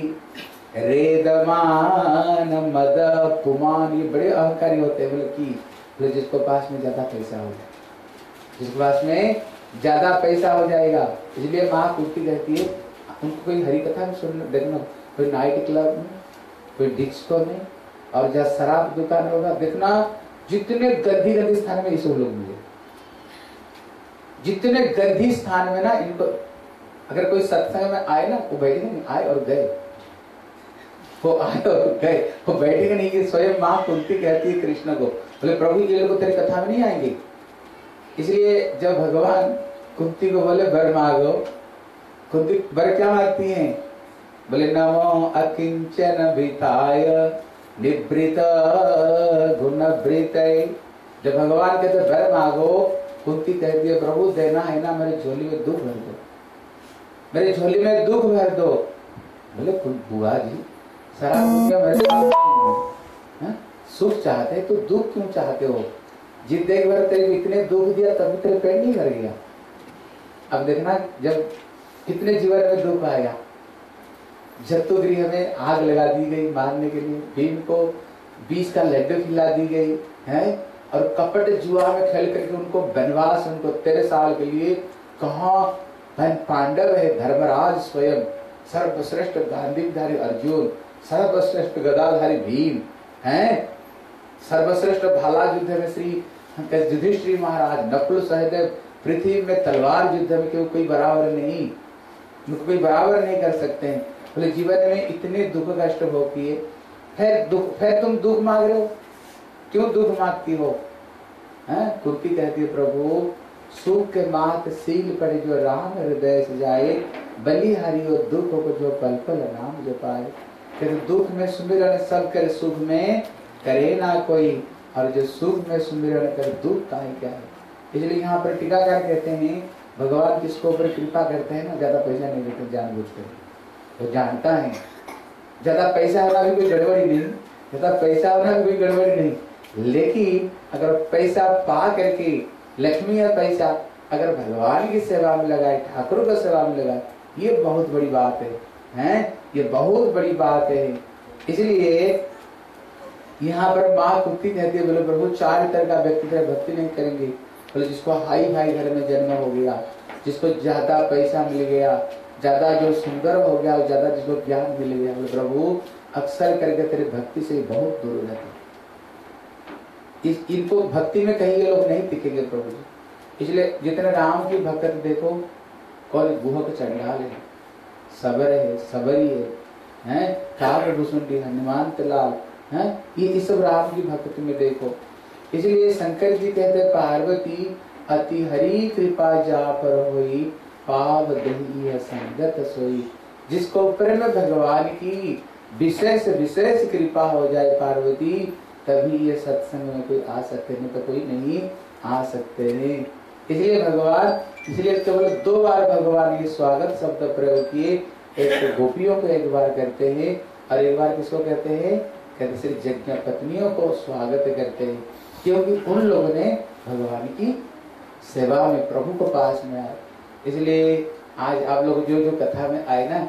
रेदमान मद पुमान, ये बड़े अहंकारी होते हैं। बोले की बोले जिसको पास में ज्यादा पैसा हो जाए, जिसके पास में ज्यादा पैसा हो जाएगा, इसलिए माँ कुर्ती कहती है उनको कोई हरी कथा में सुन देखना, कोई नाइट क्लब में, कोई डिस्को में, और जहाँ शराब दुकान होगा देखना जितने गंदी गंदी स्थान में इसे लोग मिले, जितने गंदी स्थान में ना इनको अगर कोई सत्संग में आए ना वो बैठेंगे नहीं, आए और गए, वो आए और गए, वो बैठेंगे नहीं। कि स्वयं माँ कुंती कहती है कृष्ण को बोले प्रभु ये लोग तेरे कथा में नहीं आएंगे। इसलिए जब भगवान कुंती को बोले वर मांगो, कुंती वर क्या मांगती हैं? बोले नमो अकिंचन विताय निवृत गुण वृत। जब भगवान कहते वर मांगो, कुंती कहती है प्रभु देना है ना, मेरे झोली में दुख भर दो, मेरे झोली में दुख भर दो। बोले बुआ जी सारा दुनिया मेरे पास सुख चाहते तो दुख क्यों चाहते हो? जितने बार तेरे इतने दुख दिया तभी तेरे पेट नहीं भर गया। अब देखना जब कितने जीवन में दुख आएगा। जत्तुगृह में आग लगा दी गई मारने के लिए, भीम को बीस का लड्डू खिला दी गई है, और कपट जुआ में खेल करके उनको वनवास, उनको तेरह साल के लिए कहा पांडव है धर्मराज स्वयं, सर्वश्रेष्ठ गांधीधारी अर्जुन, सर्वश्रेष्ठ गदाधारी भीम हैं, सर्वश्रेष्ठ भाला युद्ध में श्री युधिष्ठिर महाराज, नकुल सहदेव पृथ्वी में तलवार युद्ध में क्यों कोई बराबर नहीं, उनको कोई बराबर नहीं कर सकते हैं। बोले जीवन में इतने दुख कष्ट हो किए, फिर दुख फिर तुम दुख मांग रहे हो, क्यों दुख मांगती हो? हैं? कुंती कहती है प्रभु सुख के मात सील पर जो राम हृदय से जाए, बलिहारी और दुख को जो पल पल नाम जो पाए। फिर दुख में सुमिरन सब कर सुख में करे ना कोई, और जो सुख में सुमिरन कर दुख काहे क्या है। इसलिए यहाँ पर टीकाकार कहते हैं भगवान जिसको ऊपर कृपा करते हैं ना, ज्यादा पैसा नहीं देते जानबूझ कर, वो जानता है ज्यादा पैसा होना भी कोई गड़बड़ी नहीं, ज्यादा पैसा होना भी कोई गड़बड़ी नहीं, लेकिन अगर पैसा पा करके लक्ष्मी या पैसा अगर भगवान की सेवा में लगाए, ठाकुर की सेवा में लगाए, ये बहुत बड़ी बात है, हैं? ये बहुत बड़ी बात है। इसलिए यहाँ पर माँ कुंती कहती है बोले प्रभु चार तरह का व्यक्ति भक्ति नहीं करेंगे। बोले जिसको हाई फाई घर में जन्म हो गया, जिसको ज्यादा पैसा मिल गया, ज्यादा जो सुंदर हो गया, ज्यादा जिसको ज्ञान मिल गया, बोले प्रभु अक्सर करके तेरे भक्ति से बहुत दूर हो जाते। इस इनको भक्ति में कहीं ये लोग नहीं टिकेंगे प्रभु जी। इसलिए जितने राम की भक्त देखो, कौन गुहक चंडाल है, सबर है, सबरी है, हैं काव्य भूषुंडी हनुमान लाल हैं, ये इस सब राम की भक्ति में देखो। इसलिए शंकर जी कहते पार्वती अति हरि कृपा जा पर होई, पाव दही संगत सोई। जिसको प्रेम भगवान की विशेष विशेष कृपा हो जाए पार्वती, तभी ये सत्संग में कोई आ सकते, नहीं तो कोई नहीं आ सकते हैं। इसलिए भगवान इसलिए केवल दो बार भगवान ये स्वागत शब्द प्रयोग किए, एक तो गोपियों को एक बार करते हैं और एक बार किसको कहते हैं? कहते सिर्फ यज्ञ पत्नियों को स्वागत करते हैं, क्योंकि उन लोगों ने भगवान की सेवा में प्रभु को पास में आए। इसलिए आज आप लोग जो जो कथा में आए ना,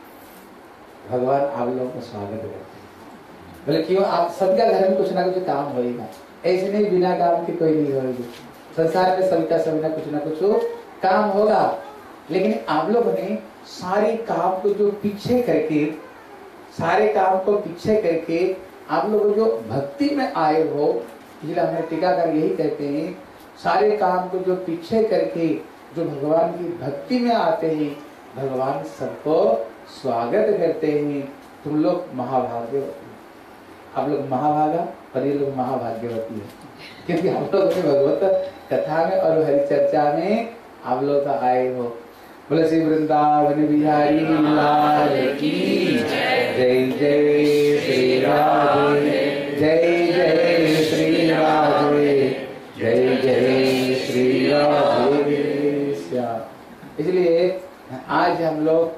भगवान आप लोगों को स्वागत करते हैं। बोले क्यों? आप सबका घर में कुछ ना कुछ काम होगा, ऐसे नहीं बिना काम के कोई नहीं होगी। संसार में सबका सब ना कुछ ना कुछ काम होगा, लेकिन आप लोगों ने सारे काम को जो पीछे करके सारे काम को पीछे करके आप लोग जो भक्ति में आए हो, इसलिए हमारे टीकाकार यही कहते हैं सारे काम को जो पीछे करके जो भगवान की भक्ति में आते हैं, भगवान सबको स्वागत करते हैं। तुम लोग महाभाग्यवती, आप लोग महाभागा और ये लोग महाभाग्यवती है, क्योंकि आप लोग भगवत कथा में और हरि चर्चा में आप लोग आए हो। बोले श्री वृंदावन बिहारी लाल की जय जय श्री राधे, जय जय श्री राधे, जय जय श्री राधे श्याम। इसलिए आज हम लोग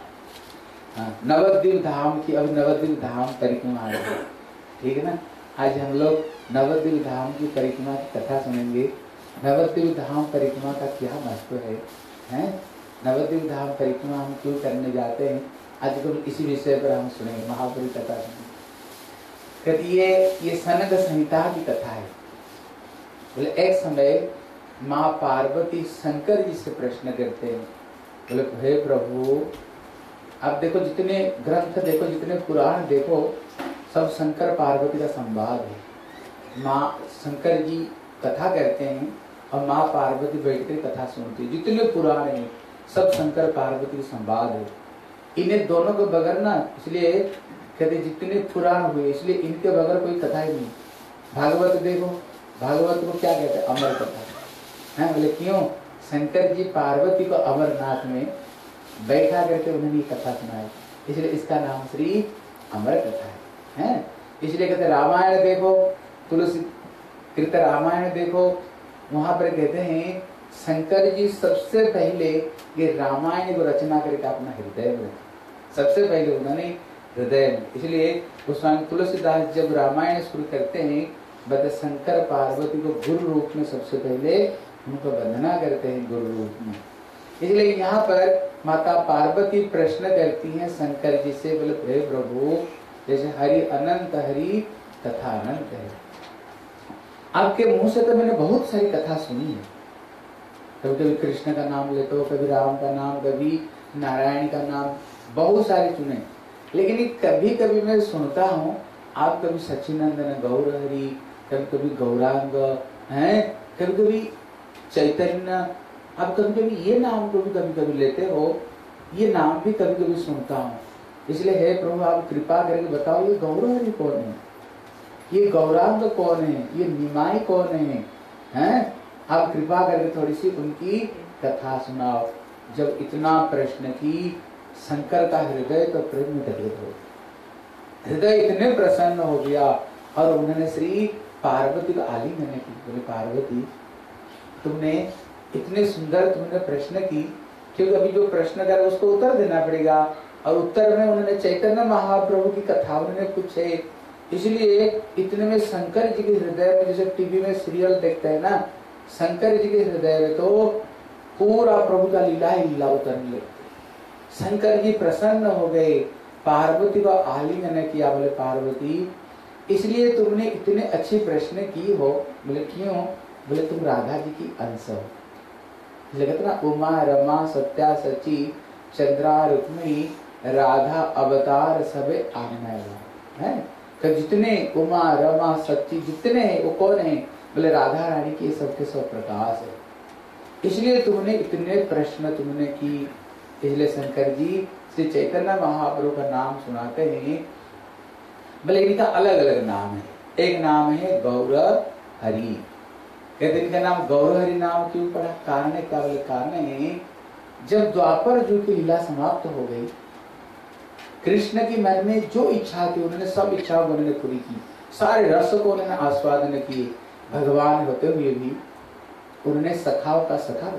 नवद्वीप धाम की, अब नवद्वीप धाम परिक्रमा आ रही है, ठीक है ना। आज हम लोग नवद्वीप धाम की परिक्रमा की कथा सुनेंगे। नवद्वीप धाम परिक्रमा का क्या महत्व है, हैं? नवद्वीप धाम परिक्रमा हम क्यों करने जाते हैं, आज तो इसी विषय पर हम सुनेंगे, महापुरी कथा सुनेंगे। ये ये सनद संहिता की कथा है। बोले एक समय माँ पार्वती शंकर जी से प्रश्न करते हैं, बोले हे प्रभु, आप देखो जितने ग्रंथ देखो, जितने पुराण देखो, सब शंकर पार्वती का संवाद है। माँ शंकर जी कथा करते हैं और माँ पार्वती बैठकर कथा सुनती है। जितने पुराण हैं सब शंकर पार्वती का संवाद है। इन्हें दोनों के बगैर ना, इसलिए कहते जितने पुराण हुए, इसलिए इनके बगैर कोई कथा ही नहीं। भागवत देखो, भागवत को क्या कहते हैं, अमर कथा है। बोले क्यों? शंकर जी पार्वती को अमरनाथ में बैठा करके उन्होंने कथा सुनाई, इसलिए इसका नाम श्री अमर कथा है, है? इसलिए कहते रामायण देखो, तुलसी कृत रामायण देखो, वहां पर कहते हैं शंकर जी सबसे पहले ये रामायण को रचना करके अपना हृदय में रखा, सबसे पहले उन्होंने हृदय में। इसलिए गोस्वामी तुलसीदास जब रामायण शुरू करते हैं, बता शंकर पार्वती को गुरु रूप में सबसे पहले उनको वंदना करते हैं, गुरु रूप में। इसलिए यहाँ पर माता पार्वती प्रश्न करती हैं शंकर जी से, बोले हे प्रभु, जैसे हरि अनंत हरि तथा अनंत है। आपके मुंह से तो मैंने बहुत सारी कथा सुनी है, कभी कभी कृष्ण का नाम लेते हो, कभी राम का नाम, कभी नारायण का नाम, बहुत सारे सुने। लेकिन ये कभी कभी मैं सुनता हूँ आप कभी सच्चिदानंद गौर हरि, कभी कभी गौरांग हैं, कभी कभी चैतन्य, आप कभी कभी ये नाम को भी कभी कभी लेते हो, ये नाम भी कभी कभी सुनता हूँ। इसलिए हे प्रभु, आप कृपा करके बताओ ये गौर हरि कौन है, ये गौरांग कौन है, ये निमाई कौन है, हैं? आप कृपा करके थोड़ी सी उनकी कथा सुनाओ। जब इतना प्रश्न की, शंकर का हृदय तो प्रेम में गदगद हो, हृदय इतने प्रसन्न हो गया और उन्होंने श्री पार्वती को आलिंगन की। बोले पार्वती, तुमने इतने सुंदर तुमने प्रश्न की, क्योंकि अभी जो प्रश्न कर उसको उत्तर देना पड़ेगा, और उत्तर में उन्होंने चैतन्य महाप्रभु की कथा उन्होंने पूछे। इसलिए इतने में शंकर जी के हृदय में, जैसे टीवी में सीरियल देखते हैं ना, शंकर जी के हृदय में तो पूरा प्रभु का लीला ही लीला उतरने लगे। शंकर जी प्रसन्न हो गए, पार्वती को आलिंगन किया। बोले पार्वती, इसलिए तुमने इतने अच्छे प्रश्न की हो। बोले क्यों? बोले तुम राधा जी की अंश हो। लगता ना, उमा रमा सत्या सची चंद्रा रुक्मिणी राधा अवतार सबे आनंद है। तो जितने उमा रमा सच्ची जितने हैं वो कौन है? बोले राधा रानी की सबके सब प्रकाश है। इसलिए तुमने इतने प्रश्न तुमने की। इसलिए शंकर जी श्री चैतन्य महाप्रभु का नाम सुनाते हैं। बोले इनका अलग अलग नाम है। एक नाम है गौर हरि। कहते इनका नाम गौर हरि नाम क्यों पड़ा? कारण है क्या? बोले कारण है जब द्वापर युग की लीला समाप्त हो गई, कृष्ण की मन में जो इच्छा थी उन्होंने सब इच्छाओं को उन्होंने पूरी की, सारे रस को उन्होंने आस्वादन किए। भगवान होते हुए भी उन्होंने सखाओं का सखा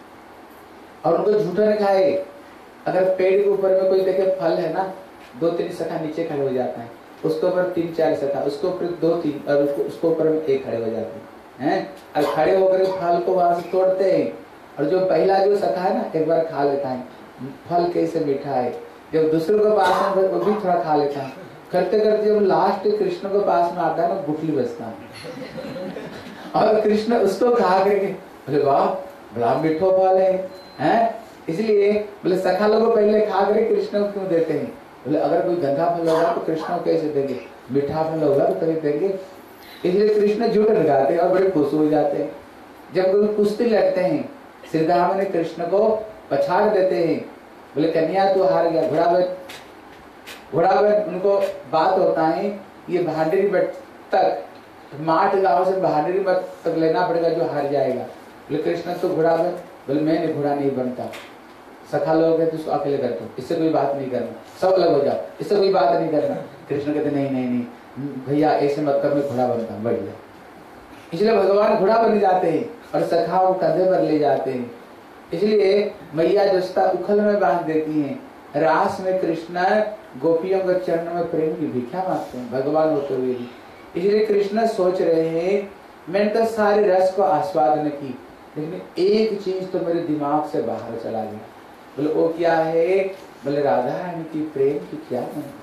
और उनको झूठा ने खाए। अगर पेड़ के ऊपर में कोई देखे फल है ना, दो तीन सखा नीचे खड़े हो जाते हैं, उसके ऊपर तीन चार सखा, उसके ऊपर दो तीन, और उसको उसके ऊपर में एक खड़े हो जाते हैं। और खड़े होकर फल को वहां से तोड़ते हैं, और जो पहला जो सखा है ना एक बार खा लेता है, फल कैसे मीठा है। जब दूसरे के पास में वो भी थोड़ा खा लेता है। करते करते जब लास्ट कृष्ण के पास में आता है ना, गुठली बचता है और कृष्ण उसको खा करके बोले वाह बड़ा मीठो फल है, हैं? इसलिए बोले सखा लोग पहले खा करके कृष्ण को क्यों देते हैं? बोले अगर कोई गंदा फल होगा तो कृष्ण को कैसे देंगे, मीठा फल होगा तो तभी देंगे। इसलिए कृष्ण झूठ लगाते और बड़े खुश हो जाते हैं। जब कोई कुश्ती लड़ते हैं, श्री राम ने कृष्ण को पछाड़ देते हैं, बोले कन्या तू हार गया, घोड़ा घोड़ा उनको बात होता है ये भांडरी बट तक माठ गांव से भांडरी बट तक लेना पड़ेगा जो हार जाएगा। बोले कृष्ण तो घोड़ा बन, बोले मैंने घोड़ा नहीं बनता, सखा लोग है तो उसको अकेले कर दो, इससे कोई बात नहीं करना, सब अलग हो जाओ, इससे कोई बात नहीं करना। कृष्ण कहते नहीं नहीं नहीं भैया ऐसे मत कर, मैं घोड़ा बनता हूँ, बढ़ गया। इसलिए भगवान घोड़ा बन जाते हैं और सखाओं कंधे पर ले जाते हैं। इसलिए मैया जस्ता उखल में बांध देती हैं। रास में कृष्ण गोपियों के चरण में प्रेम की भिक्षा मांगते हैं भगवान होते हुए भी। इसलिए कृष्ण सोच रहे हैं मैंने तो सारे रस को आस्वादन की, लेकिन एक चीज तो मेरे दिमाग से बाहर चला गया। बोले वो क्या है? बोले राधा रानी की प्रेम की क्या महिमा।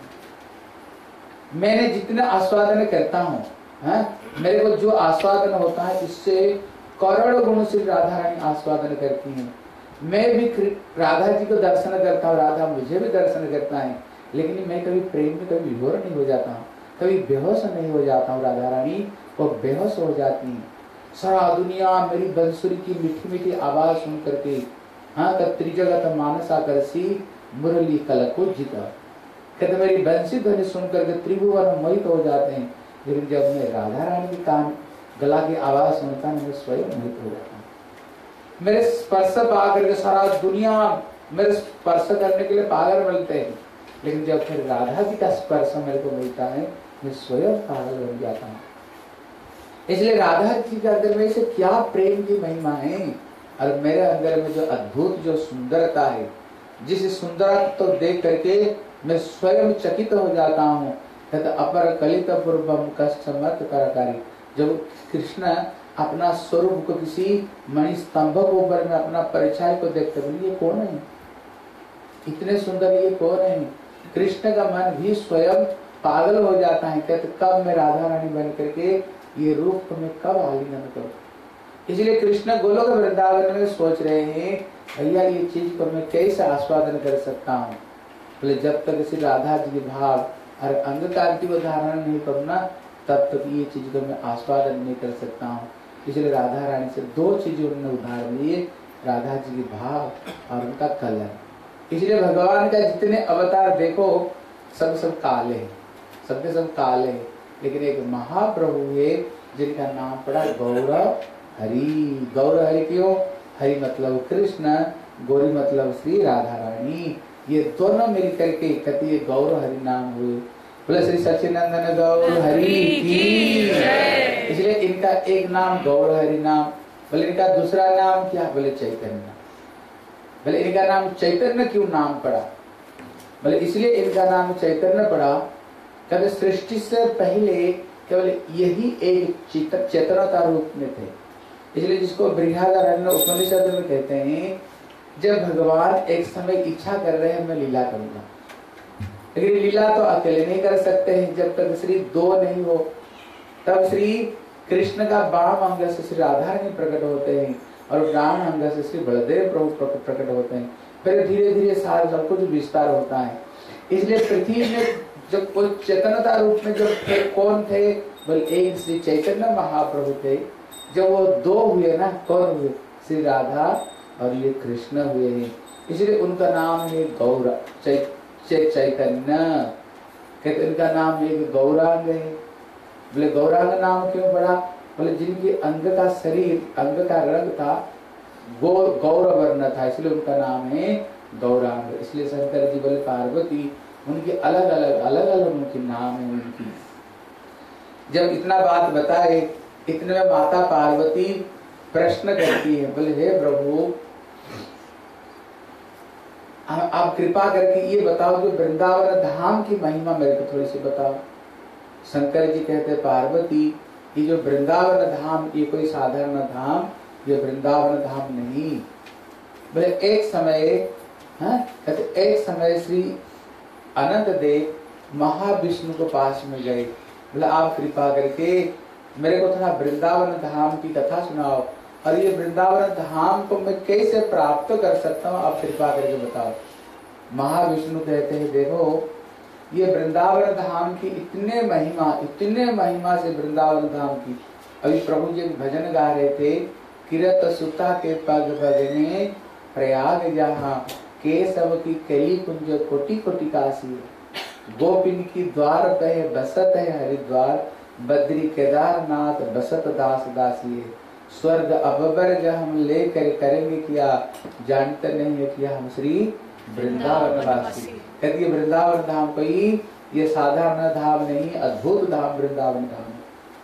मैंने जितना आस्वादन करता हूँ, मेरे को जो आस्वादन होता है इससे करोड़ों गुणों से राधा रानी आस्वादन करती हैं। मैं भी राधा जी को दर्शन करता हूँ, राधा मुझे भी दर्शन करता है, लेकिन मैं कभी प्रेम में कभी विभोर नहीं हो जाता हूँ, कभी बेहोश नहीं हो जाता हूँ। राधा रानी वो बेहोश हो जाती है। सारा दुनिया मेरी बंसुरी की मीठी मीठी आवाज सुन करके, हाँ तब त्रिजगत मानस आकर्षी मुरली कलकुजित, कहते मेरी बंसी ध्वनि सुन करके त्रिभुवन मोहित हो जाते हैं। लेकिन जब मैं राधा रानी की कान गला की आवाज सुनता हूँ, मैं स्वयं मोहित हो जाता हूँ। मेरे स्पर्श पा करके सारा दुनिया मेरे स्पर्श करने के लिए पागल मिलते हैं, लेकिन जब फिर राधा जी का स्पर्श मेरे को मिलता है, मैं स्वयं पागल बन जाता हूँ। इसलिए राधा जी के अंदर में से क्या प्रेम की महिमा है, और मेरे अंदर में जो अद्भुत जो सुंदरता है, जिस सुंदरता तो देख करके मैं स्वयं चकित हो जाता हूँ। अपर कलित पूर्वम कष्ट मत करकारी। जब कृष्ण अपना स्वरूप को किसी मणि स्तंभ के ऊपर में अपना परिचय को देखते बोले ये कौन है, इतने सुंदर ये कौन है। कृष्ण का मन भी स्वयं पागल हो जाता है, कहते कब मैं राधा रानी बन करके ये रूप को मैं कब आलिंगन करूं। इसलिए कृष्ण गोलोक वृंदावन में सोच रहे हैं भैया ये चीज को मैं कैसे आस्वादन कर सकता हूँ। बोले जब तक इसी राधा जी के भाव और अंगकार की धारण नहीं करूँ ना, तब तक ये चीज को मैं आस्वादन नहीं कर सकता हूँ। इसलिए राधा रानी से दो चीजें उन्होंने उधार लिए, राधा जी के भाव और उनका कलर। इसलिए भगवान का जितने अवतार देखो सब सब काले हैं, सबके सब काले हैं, लेकिन एक महाप्रभु है जिनका नाम पड़ा गौरव हरि। गौरव हरि क्यों? हरि मतलब कृष्ण, गौरी मतलब श्री राधा रानी। ये दोनों मिलकर के कहती है गौरव हरि नाम हुए। बोले श्री सच्चिदानंद गौर हरि की। इसलिए इनका एक नाम गौर हरि नाम। बोले इनका दूसरा नाम क्या? बोले चैतन्य। बोले इनका नाम चैतन्य क्यों नाम पड़ा? बोले इसलिए इनका नाम चैतन्य पड़ा, कहते सृष्टि से पहले केवल यही एक चेतनता रूप में थे। इसलिए जिसको बृहदारण्य उपनिषद में कहते हैं, जब भगवान एक समय इच्छा कर रहे हैं मैं लीला करूंगा, लेकिन लीला तो अकेले नहीं कर सकते हैं, जब तक श्री दो नहीं हो। तब श्री कृष्ण का बाम अंग से श्री राधा रानी प्रकट होते हैं और डान अंग से श्री बलदेव प्रभु प्रकट होते हैं। फिर धीरे धीरे सारा सब कुछ विस्तार होता है। इसलिए पृथ्वी में जब कोई चेतनता रूप में जब थे, कौन थे? बोले एक श्री चैतन्य महाप्रभु थे। जब वो दो हुए ना, कौन हुए? श्री राधा और ये कृष्ण हुए हैं। इसलिए उनका नाम है गौर चैतन्य। कहते इनका नाम एक गौरांग है। बोले गौरांग नाम क्यों पड़ा? बोले जिनके अंग का शरीर, अंग का रंग था गौ गौर वर्ण था, इसलिए उनका नाम है गौरांग। इसलिए शंकर जी बोले पार्वती उनकी अलग अलग अलग अलग उनके नाम है उनकी। जब इतना बात बताए, इतने में माता पार्वती प्रश्न करती है, बोले हे प्रभु आप कृपा करके ये बताओ जो वृंदावन धाम की महिमा मेरे को थोड़ी सी बताओ। शंकर जी कहते पार्वती ये जो वृंदावन धाम ये कोई साधारण धाम, ये वृंदावन धाम नहीं। बोले एक समय, हाँ कहते एक समय श्री अनंत देव महाविष्णु को पास में गए। बोले आप कृपा करके मेरे को थोड़ा वृंदावन धाम की कथा सुनाओ, और ये वृंदावन धाम को मैं कैसे प्राप्त कर सकता हूँ, आप कृपा करके बताओ। महाविष्णु कहते हैं देखो ये वृंदावन धाम की इतने महिमा, इतने महिमा से वृंदावन धाम की। अभी प्रभु जी भजन गा रहे थे, किरत सुता के पग पग में प्रयाग जहाँ केशव की कली कुंज कोटि कोटि काशी। गोपिन की द्वार पे बसत है हरिद्वार, बद्री केदारनाथ बसत दास दासी। स्वर्ग अबबर जब हम लेकर करेंगे क्या, जानते नहीं है क्या हम श्री वृंदावन वासी। कहती है वृंदावन धाम कोई ये साधारण धाम नहीं, अद्भुत धाम वृंदावन धाम।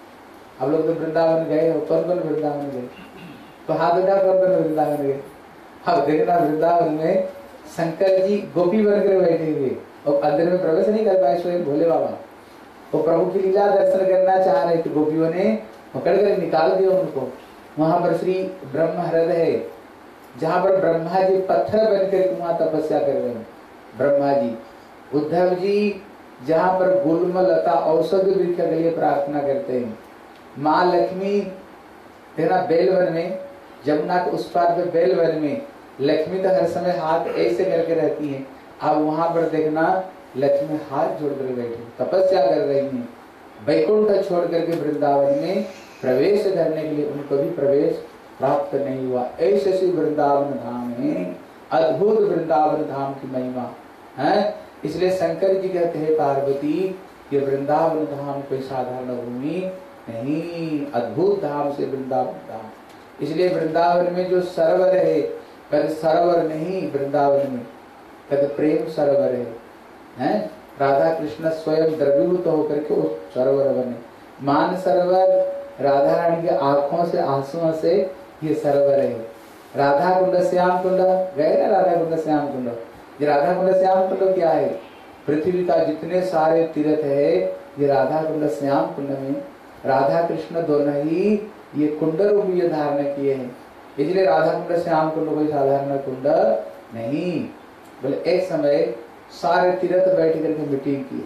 अब लोग तो वृंदावन गए हो, कौन कौन वृंदावन गए? तो हाथ उठा कौन कौन वृंदावन गए? अब देखना वृंदावन में शंकर जी गोपी बनकर बैठे हुए और अंदर में प्रवेश नहीं कर पाए स्वयं भोले बाबा। वो प्रभु की लीला दर्शन करना चाह रहे थे, गोपियों ने पकड़ कर निकाल दिया उनको। वहां पर श्री ब्रह्म हृदय है, जहां पर ब्रह्मा जी पत्थर बनकर वहां तपस्या कर रहे हैं। ब्रह्मा जी, उद्धव जी जहां पर गुल्म लता औषधि वृक्ष के लिए प्रार्थना करते हैं। माँ लक्ष्मी तेरा बेलवन में, जमुना के उस पार पे बेलवन में लक्ष्मी तो हर समय हाथ ऐसे करके रहती है। अब वहां पर देखना लक्ष्मी हाथ जोड़ कर बैठी तपस्या कर रही है। वैकुंठ छोड़ करके वृंदावन में प्रवेश करने के लिए उनको भी प्रवेश प्राप्त नहीं हुआ। ऐसे ऐसे वृंदावन धाम है, अद्भुत वृंदावन धाम की महिमा है। इसलिए शंकर जी कहते हैं पार्वती ये वृंदावन धाम कोई साधारण भूमि नहीं, अद्भुत धाम से वृंदावन धाम। इसलिए वृंदावन में जो सरोवर है, कद सरोवर नहीं वृंदावन में, कद प्रेम सरोवर है, हैं? राधा कृष्ण स्वयं द्रवीभूत होकर के उस सरोवर बने। मान सरोवर राधा रानी के आंखों से आंसुओं से ये सरोवर है। राधा कुंड श्याम कुंड गए ना, राधा कुंड श्याम कुंड। ये राधा कुंड श्याम कुंड क्या है? पृथ्वी का जितने सारे तीर्थ है ये राधा कुंड श्याम कुंड में राधा कृष्ण दोनों ही ये कुंड रूप ये धारण किए हैं। इसलिए राधा कुंड श्याम कुंड कोई साधारण कुंड नहीं। बोले एक समय सारे तीर्थ बैठ करके मीटिंग की।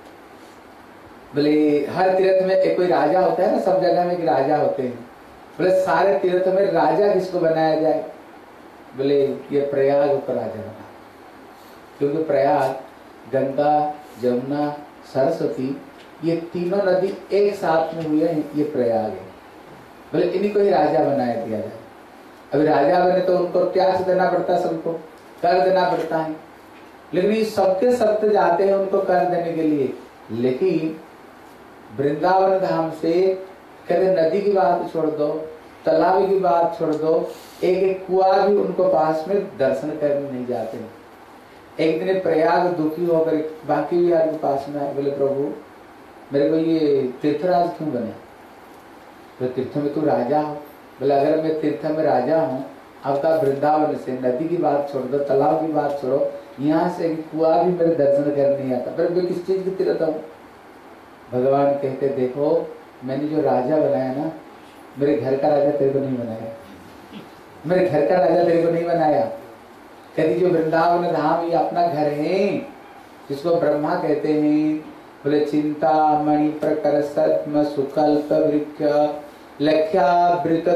बोले हर तीर्थ में एक कोई राजा होता है ना, सब जगह में एक राजा होते हैं। बोले सारे तीर्थ में राजा किसको बनाया जाए? बोले ये प्रयाग को राजा बना, क्योंकि प्रयाग गंगा जमुना सरस्वती ये तीनों नदी एक साथ में हुई है, ये प्रयाग है। बोले इन्हीं को ही राजा बनाया दिया जाए। अभी राजा बने तो उनको टैक्स देना पड़ता है, सबको कर देना पड़ता है, लेकिन ये सबके सब जाते हैं उनको कर देने के लिए। लेकिन वृंदावन धाम से कहते नदी की बात छोड़ दो, तालाब की बात छोड़ दो, एक एक कुआं भी उनको पास में दर्शन करने नहीं जाते। एक दिन प्रयाग दुखी होकर बाकी भी आदमी पास में आए, बोले प्रभु मेरे को ये तीर्थराज क्यों बने? तो तीर्थ में तू राजा हो। बोले अगर मैं तीर्थ में राजा हूँ, अब का वृंदावन से नदी की बात छोड़ दो, तालाब की बात छोड़ो, यहाँ से कुआं भी मेरे दर्शन करने नहीं आता, पर मैं किस चीज की तीर्थ हूँ? भगवान कहते देखो मैंने जो राजा बनाया ना, मेरे घर का राजा तेरे को नहीं बनाया, मेरे घर का राजा तेरे को नहीं बनाया। कहती जो वृंदावन धाम ये अपना घर है, जिसको ब्रह्मा कहते हैं। बोले चिंता मणि प्रकर सत्म सुकल्प वृक्ष लख्यावृत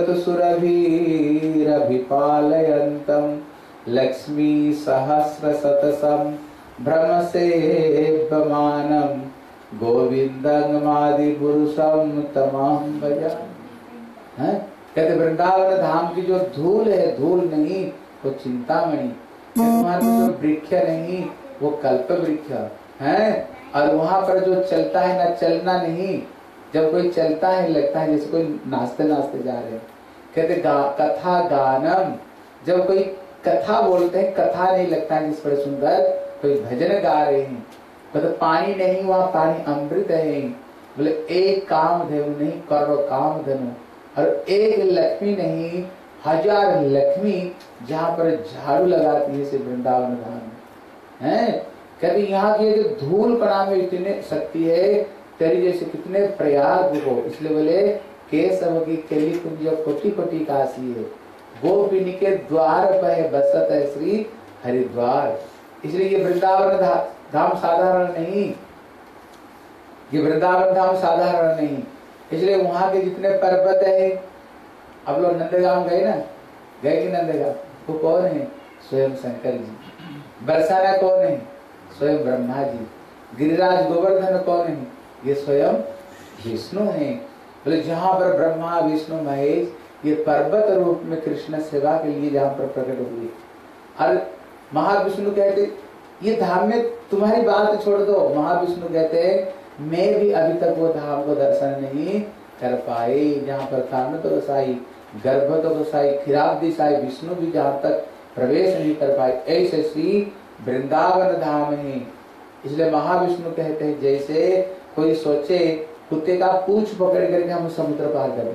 सुरभिरभिपालयन्तम लक्ष्मी सहस्र शतसम भ्रम से बमानम गोविंदमादि पुरुषम तमाम भजा। कहते वृंदावन धाम की जो धूल है, धूल नहीं वो चिंतामणि, जो वृक्ष नहीं वो कल्प वृक्ष है। और वहां पर जो चलता है ना, चलना नहीं, जब कोई चलता है लगता है जैसे कोई नाचते नाचते जा रहे हैं। कहते गा, कथा गानम, जब कोई कथा बोलते हैं कथा नहीं लगता है जिस पर सुंदर कोई भजन गा रहे हैं। मतलब पानी नहीं, वहाँ पानी अमृत है। बोले एक काम धेनु नहीं, करो काम धनु, और एक लक्ष्मी नहीं हजार लक्ष्मी जहाँ पर झाड़ू लगाती है से वृंदावन धाम है। कहते यहाँ की जो धूल कणा में इतने शक्ति है, तेरी जैसे कितने प्रयाग हो। इसलिए बोले केशव की केली कुंज कोटि कोटि काशी है, गोपिनी के द्वार पर बसत है श्री हरिद्वार। इसलिए ये वृंदावन धाम साधारण नहीं, ये वृंदावन धाम साधारण नहीं। इसलिए वहां के जितने पर्वत है, अब लोग नंदगांव गए ना, गए कि नंदगांव, वो कौन है? स्वयं शंकर जी। बरसाना कौन है? स्वयं ब्रह्मा जी। गिरिराज गोवर्धन कौन है? ये स्वयं विष्णु है। बोले जहां पर ब्रह्मा विष्णु महेश ये पर्वत रूप में कृष्ण सेवा के लिए जहाँ पर प्रकट हुए। और महाविष्णु कहते ये धाम में तुम्हारी बात छोड़ दो, महाविष्णु कहते मैं भी अभी तक वो धाम को दर्शन नहीं कर पाए जहाँ पर कान तो गोसाई, गर्भ तो गोसाई, खिराब्दी साई विष्णु भी जहाँ तक प्रवेश नहीं कर पाए, ऐसे श्री वृंदावन धाम है। इसलिए महाविष्णु कहते हैं जैसे कोई सोचे कुत्ते का पूंछ पकड़ करके हम समुद्र पार करें,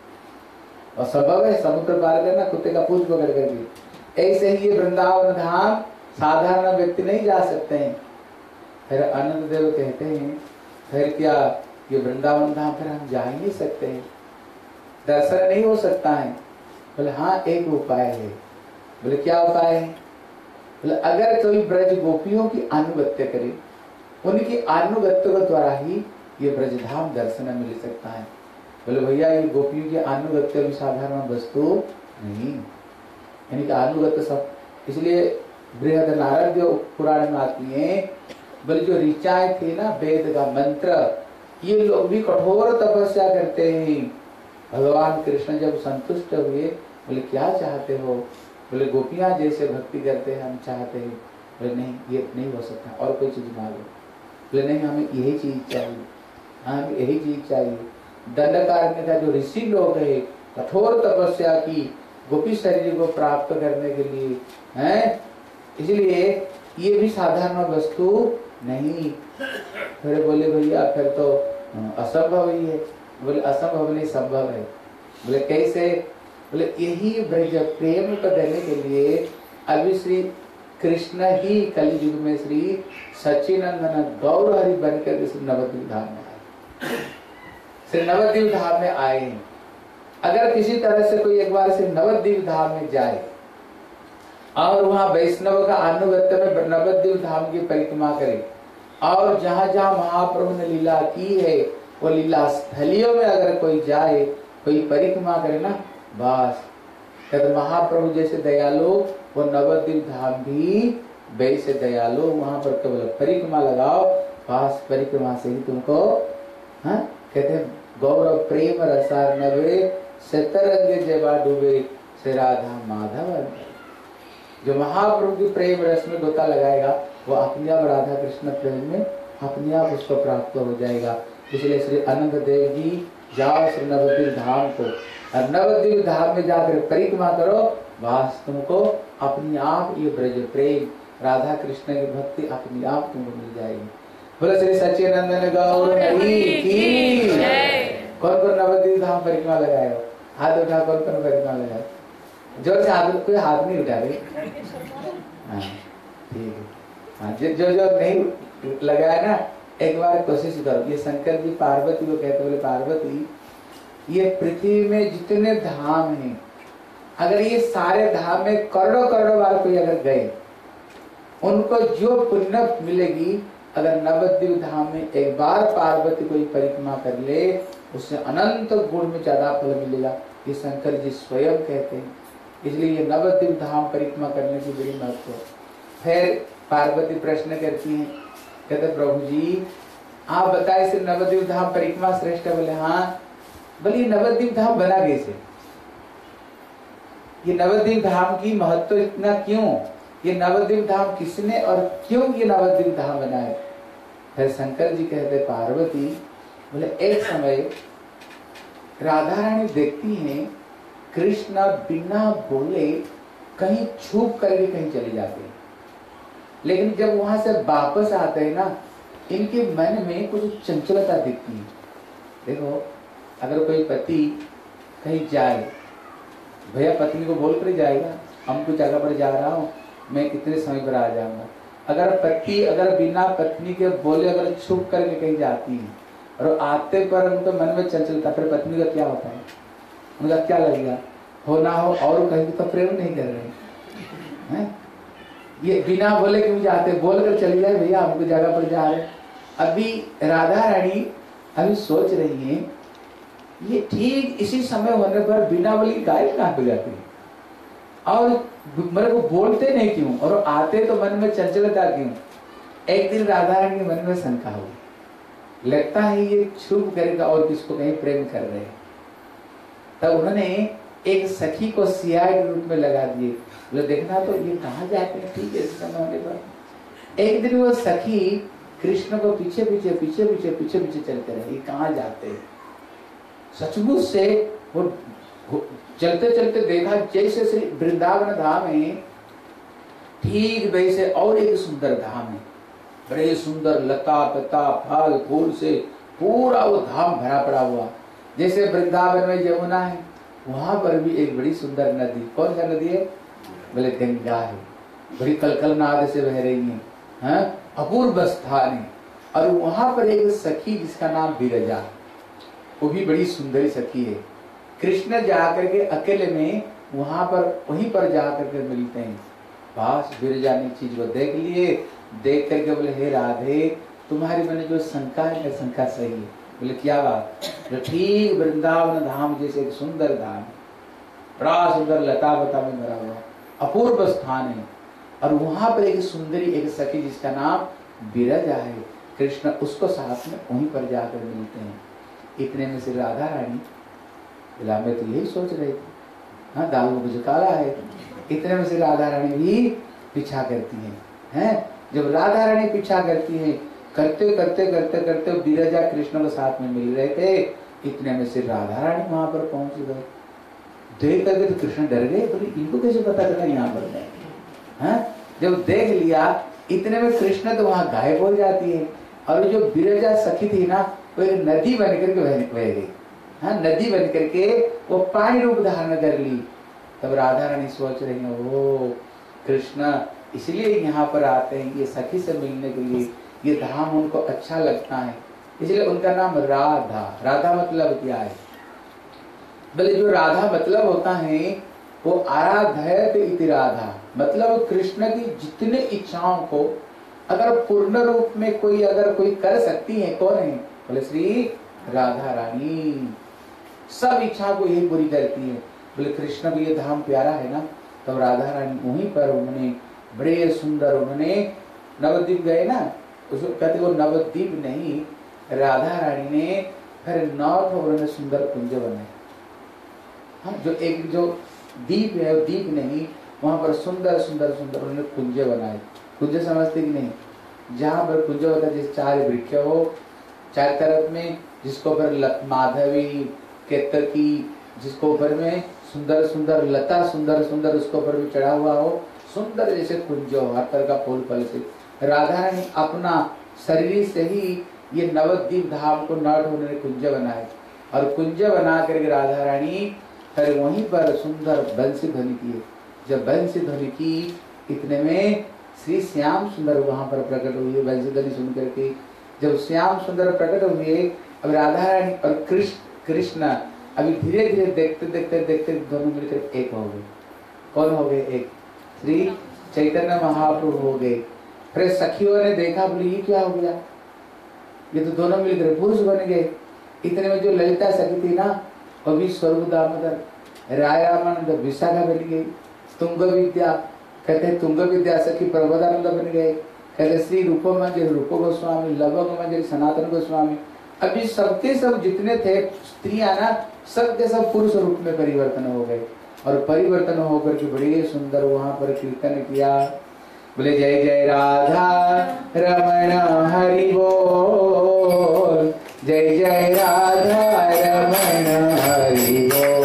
और संभव है समुद्र पार करना कुत्ते का पूंछ पकड़ करके, ऐसे ही ये वृंदावन धाम साधारण व्यक्ति नहीं जा सकते हैं। फिर आनंद देव कहते हैं फिर क्या ये वृंदावन धाम फिर हम जा ही नहीं सकते हैं, दर्शन नहीं हो सकता है। बोले हाँ एक उपाय है। बोले क्या उपाय है? बोले अगर कोई ब्रज गोपियों की अनुगत्य करे, उनकी अनुगत्य के द्वारा ही ये ब्रजधाम दर्शन मिल सकता है। बोले भैया ये गोपियों की अनुगत्य भी साधारण वस्तु नहीं, यानी कि अनुगत्य सब, इसलिए बृहद नारद जो पुराण में आती है, बोले जो ऋचाएं थी ना वेद का मंत्र, ये लोग भी कठोर तपस्या करते हैं। भगवान कृष्ण जब संतुष्ट हुए बोले क्या चाहते हो? बोले गोपियां जैसे भक्ति करते हैं हम चाहते हैं। बोले नहीं ये नहीं हो सकता, और कोई चीज मांगो। बोले नहीं हमें यही चीज चाहिए, हमें यही चीज चाहिए। दंडकारण्य का जो ऋषि लोग है कठोर तपस्या की गोपी शरीर को प्राप्त करने के लिए हैं, इसलिए ये भी साधारण वस्तु नहीं। फिर बोले भैया फिर तो असंभव ही है। बोले असंभव नहीं संभव है। बोले कैसे? बोले यही ब्रज प्रेम को देने के लिए अभी श्री कृष्ण ही कलयुग में श्री सच्चिदानंद गौर हरि बनकर श्री नवद्वीप धाम में आए, श्री नवद्वीप धाम में आए। अगर किसी तरह से कोई एक बार श्री नवद्वीप धाम में जाए और वहां वैष्णव का अनुगत्य में नवद्वीप धाम की परिक्रमा करे, और जहां जहां महाप्रभु ने लीला की है वो लीला स्थलियों में अगर कोई जाए, कोई परिक्रमा करे ना, बस कहते महाप्रभु जैसे दयालु वो नवद्वीप धाम भी वैसे दयालु। वहां पर केवल परिक्रमा लगाओ, बस परिक्रमा से ही तुमको हाँ कहते गौरव प्रेम रसार नवे सतरंग जेवा डूबे श्री राधा माधव। जो महाप्रभु की प्रेम रस में गोता लगाएगा वो अपने आप राधा कृष्ण प्रेम में अपने आप उसको प्राप्त हो जाएगा। इसलिए श्री आनंद देव जी जाओ श्री नवद्वीप धाम को, और नवद्वीप धाम में जाकर परिक्रमा करो, बस तुमको अपने आप ये ब्रज प्रेम राधा कृष्ण की भक्ति अपने आप तुमको मिल जाएगी। बोलो श्री सच्चिदानंद गौर हरि की जय। कौन कौन नवद्वीप धाम परिक्रमा लगाए? हाथ उठा कौन कौन परिक्रमा लगाए? जोर से हाथ, कोई हाथ नहीं उठा रही। हाँ ठीक है। हाँ जो जो जो नहीं लगाया ना एक बार कोशिश करो। ये शंकर जी पार्वती को कहते बोले पार्वती ये पृथ्वी में जितने धाम हैं, अगर ये सारे धाम में करोड़ों करोड़ों बार कोई अगर गए, उनको जो पुण्य मिलेगी, अगर नवद्वीप धाम में एक बार पार्वती कोई परिक्रमा कर ले उससे अनंत गुण में ज्यादा फल मिलेगा। ये शंकर जी स्वयं कहते हैं। इसलिए ये नवद्वीप धाम परिक्रमा करने की बड़ी महत्व है। फिर पार्वती प्रश्न करती हैं, कहते प्रभु जी आप बताए सिर्फ नवद्वीप धाम परिक्रमा श्रेष्ठ। बोले हाँ। बोले नवद्वीप धाम बना कैसे? ये नवद्वीप धाम की महत्व इतना क्यों? ये नवद्वीप धाम किसने और क्यों ये नवद्वीप धाम बनाए? फिर शंकर जी कहते पार्वती बोले एक समय राधा रानी देखती हैं कृष्ण बिना बोले कहीं छुप करके कहीं चले जाते हैं, लेकिन जब वहां से वापस आते हैं ना, इनके मन में कुछ चंचलता दिखती है। देखो अगर कोई पति कहीं जाए, भैया पत्नी को बोल कर जाएगा हम कुछ जगह पर जा रहा हूँ, मैं कितने समय पर आ जाऊंगा। अगर पति अगर बिना पत्नी के बोले अगर छुप करके कहीं जाती है और आते पर उनके मन में चंचलता, फिर पत्नी का क्या होता है? उनका क्या लगेगा? हो ना हो और कहीं तो प्रेम नहीं कर रहे हैं। ये बिना बोले क्यों जाते? बोल कर चली जाए भैया हमको जगह पर जा रहे। अभी राधा रानी अभी सोच रही है ये ठीक इसी समय होने पर बिना बोले गायब कहाँ हो जाती है, और मेरे को बोलते नहीं क्यों, और आते तो मन में चंचलता क्यों? एक दिन राधा रानी के मन में शंका हुई, लगता है ये छुप करेगा और किसको कहीं प्रेम कर रहे हैं। तब उन्होंने एक सखी को सियाई रूप में लगा दिए। बोले देखना तो ये कहाँ जाते हैं, ठीक है इस समय होने पर। एक दिन वो सखी कृष्ण को पीछे पीछे पीछे पीछे पीछे पीछे चलते रहे, ये कहाँ जाते हैं। सचमुच से वो चलते चलते देखा जैसे श्री वृंदावन धाम है, ठीक वैसे और एक सुंदर धाम है, बड़े सुंदर लता पता फल फूल से पूरा वो धाम भरा पड़ा हुआ। जैसे वृंदावन में यमुना है, वहां पर भी एक बड़ी सुंदर नदी, कौन सा नदी है, बोले गंगा है, बड़ी कलकल नाद से बह रही है, हाँ? अपूर्व स्थान है। और वहां पर एक सखी जिसका नाम विरजा, वो भी बड़ी सुंदरी सखी है। कृष्ण जाकर के अकेले में वहां पर वहीं पर जाकर के मिलते हैं। बस विरजा ने चीज को देख लिए, देख करके बोले हे राधे तुम्हारी मैंने जो शंका है शंका सही है। बोले क्या बात, जो ठीक वृंदावन धाम जैसे एक सुंदर धाम, बड़ा सुंदर लता बता में भरा हुआ अपूर्व स्थान है, और वहां पर एक सुंदरी एक सखी जिसका नाम विरजा है। कृष्ण उसको साथ में वहीं पर जाकर मिलते हैं। इतने में से राधा रानी, बोला मैं तो यही सोच रही थी, हाँ दाल में कुछ काला है। इतने में से राधा रानी भी पीछा करती है, हैं? जब राधा रानी पीछा करती है, करते करते करते करते विरजा कृष्ण के साथ में मिल रहे थे। इतने में से राधा रानी वहां पर पहुंच गए। देख करके तो कृष्ण डर गए, बोले इनको कैसे पता चला यहाँ पर गए, हैं? जब देख लिया इतने में कृष्ण तो वहां गायब हो जाती है, और जो विरजा सखी थी ना वो एक नदी बन करके बह गई, हाँ नदी बन करके वो पानी रूप धारण कर ली। तब राधा रानी सोच रही है ओ कृष्ण इसलिए यहाँ पर आते हैं, ये सखी से मिलने के लिए, ये धाम उनको अच्छा लगता है, इसलिए उनका नाम राधा। राधा मतलब क्या है, बोले जो राधा मतलब होता है वो आराध्यत इति राधा, मतलब कृष्ण की जितने इच्छाओं को अगर पूर्ण रूप में कोई अगर कोई कर सकती है, कौन है, बोले श्री राधा रानी। सब इच्छा को यही पूरी करती है। बोले कृष्ण को ये धाम प्यारा है ना, तब राधा रानी वहीं पर उन्होंने बड़े सुंदर उन्होंने नवद्वीप गए ना, उसको कहते वो नवद्वीप नहीं, राधा रानी ने फिर नौ उन्होंने सुंदर कुंज बनाए। हाँ जो एक जो दीप है वो दीप नहीं, वहां पर सुंदर सुंदर सुंदर उन्होंने कुंज बनाए। कुंज समझते कि नहीं, जहाँ पर कुंज होता है जैसे चार वृक्ष हो चार तरफ में, जिसको ऊपर माधवी केतकी, जिसको ऊपर में सुंदर सुंदर लता सुंदर सुंदर उसको ऊपर भी चढ़ा हुआ हो, सुंदर जैसे कुंज हो हर तरह का फूल फल से। राधा रानी अपना शरीर से ही ये नवद्वीप धाम को नट उन्होंने कुंज बनाए, और कुंज बना करके राधा रानी फिर वहीं पर सुंदर बंसी ध्वनि की। जब बंसी ध्वनि की इतने में श्री श्याम सुंदर वहां पर प्रकट हुए। बंसी ध्वनि सुन करके जब श्याम सुंदर प्रकट हुए, अब राधा रानी और कृष्ण कृष्ण अभी धीरे धीरे देखते देखते देखते दोनों मिलकर एक हो गए। कौन हो गए एक, श्री चैतन्य महाप्रभु हो गए। फिर सखियों ने देखा, बोली ये क्या हो गया, ये तो दोनों मिलकर पुरुष बन गए। इतने में जो ललिता सखी थी ना, वो भी स्वरूप दामोदर, राय रामानंद विशाखा बन गई। तुंग विद्या कहते तुंग विद्या सखी प्रबोधानंद बन गए। कहते श्री रूप मंजरी रूप गोस्वामी, लवंग मंजरी सनातन गोस्वामी। अभी सबके सब जितने थे स्त्रियां ना, सबके सब पुरुष रूप में परिवर्तन हो गए, और परिवर्तन होकर के बड़े सुंदर वहां पर कीर्तन किया। बोले जय जय राधा रमण हरि बोल, जय जय राधा रमण हरि बोल,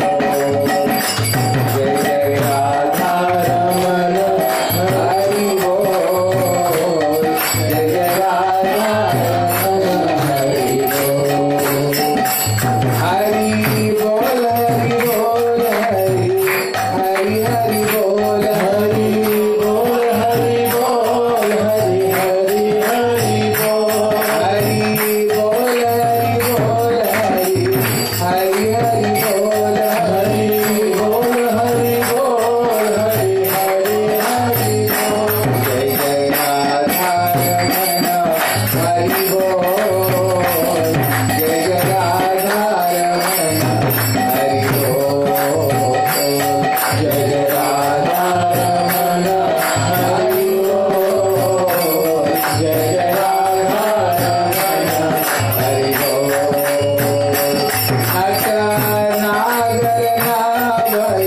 जय जय राधा रमण हरि बोल, जय जय राधा रमण हरि बोल, हरि बोल हरि बोल हरि हरि हरि बोल हरि बोल हरि बोल हरि हरि हरि बोल, हरि बोल हरि बोल हरि हरि हरि बोल, हरि बोल हरि बोल हरि हरि हरि बोल, जय जय राधा रमण हरि बोल, जय जय राधा रमण हरि बोल, जय जय राधा रमण हरि बोल, जय जय राधा रमण हरि बोल। अकनागर नागर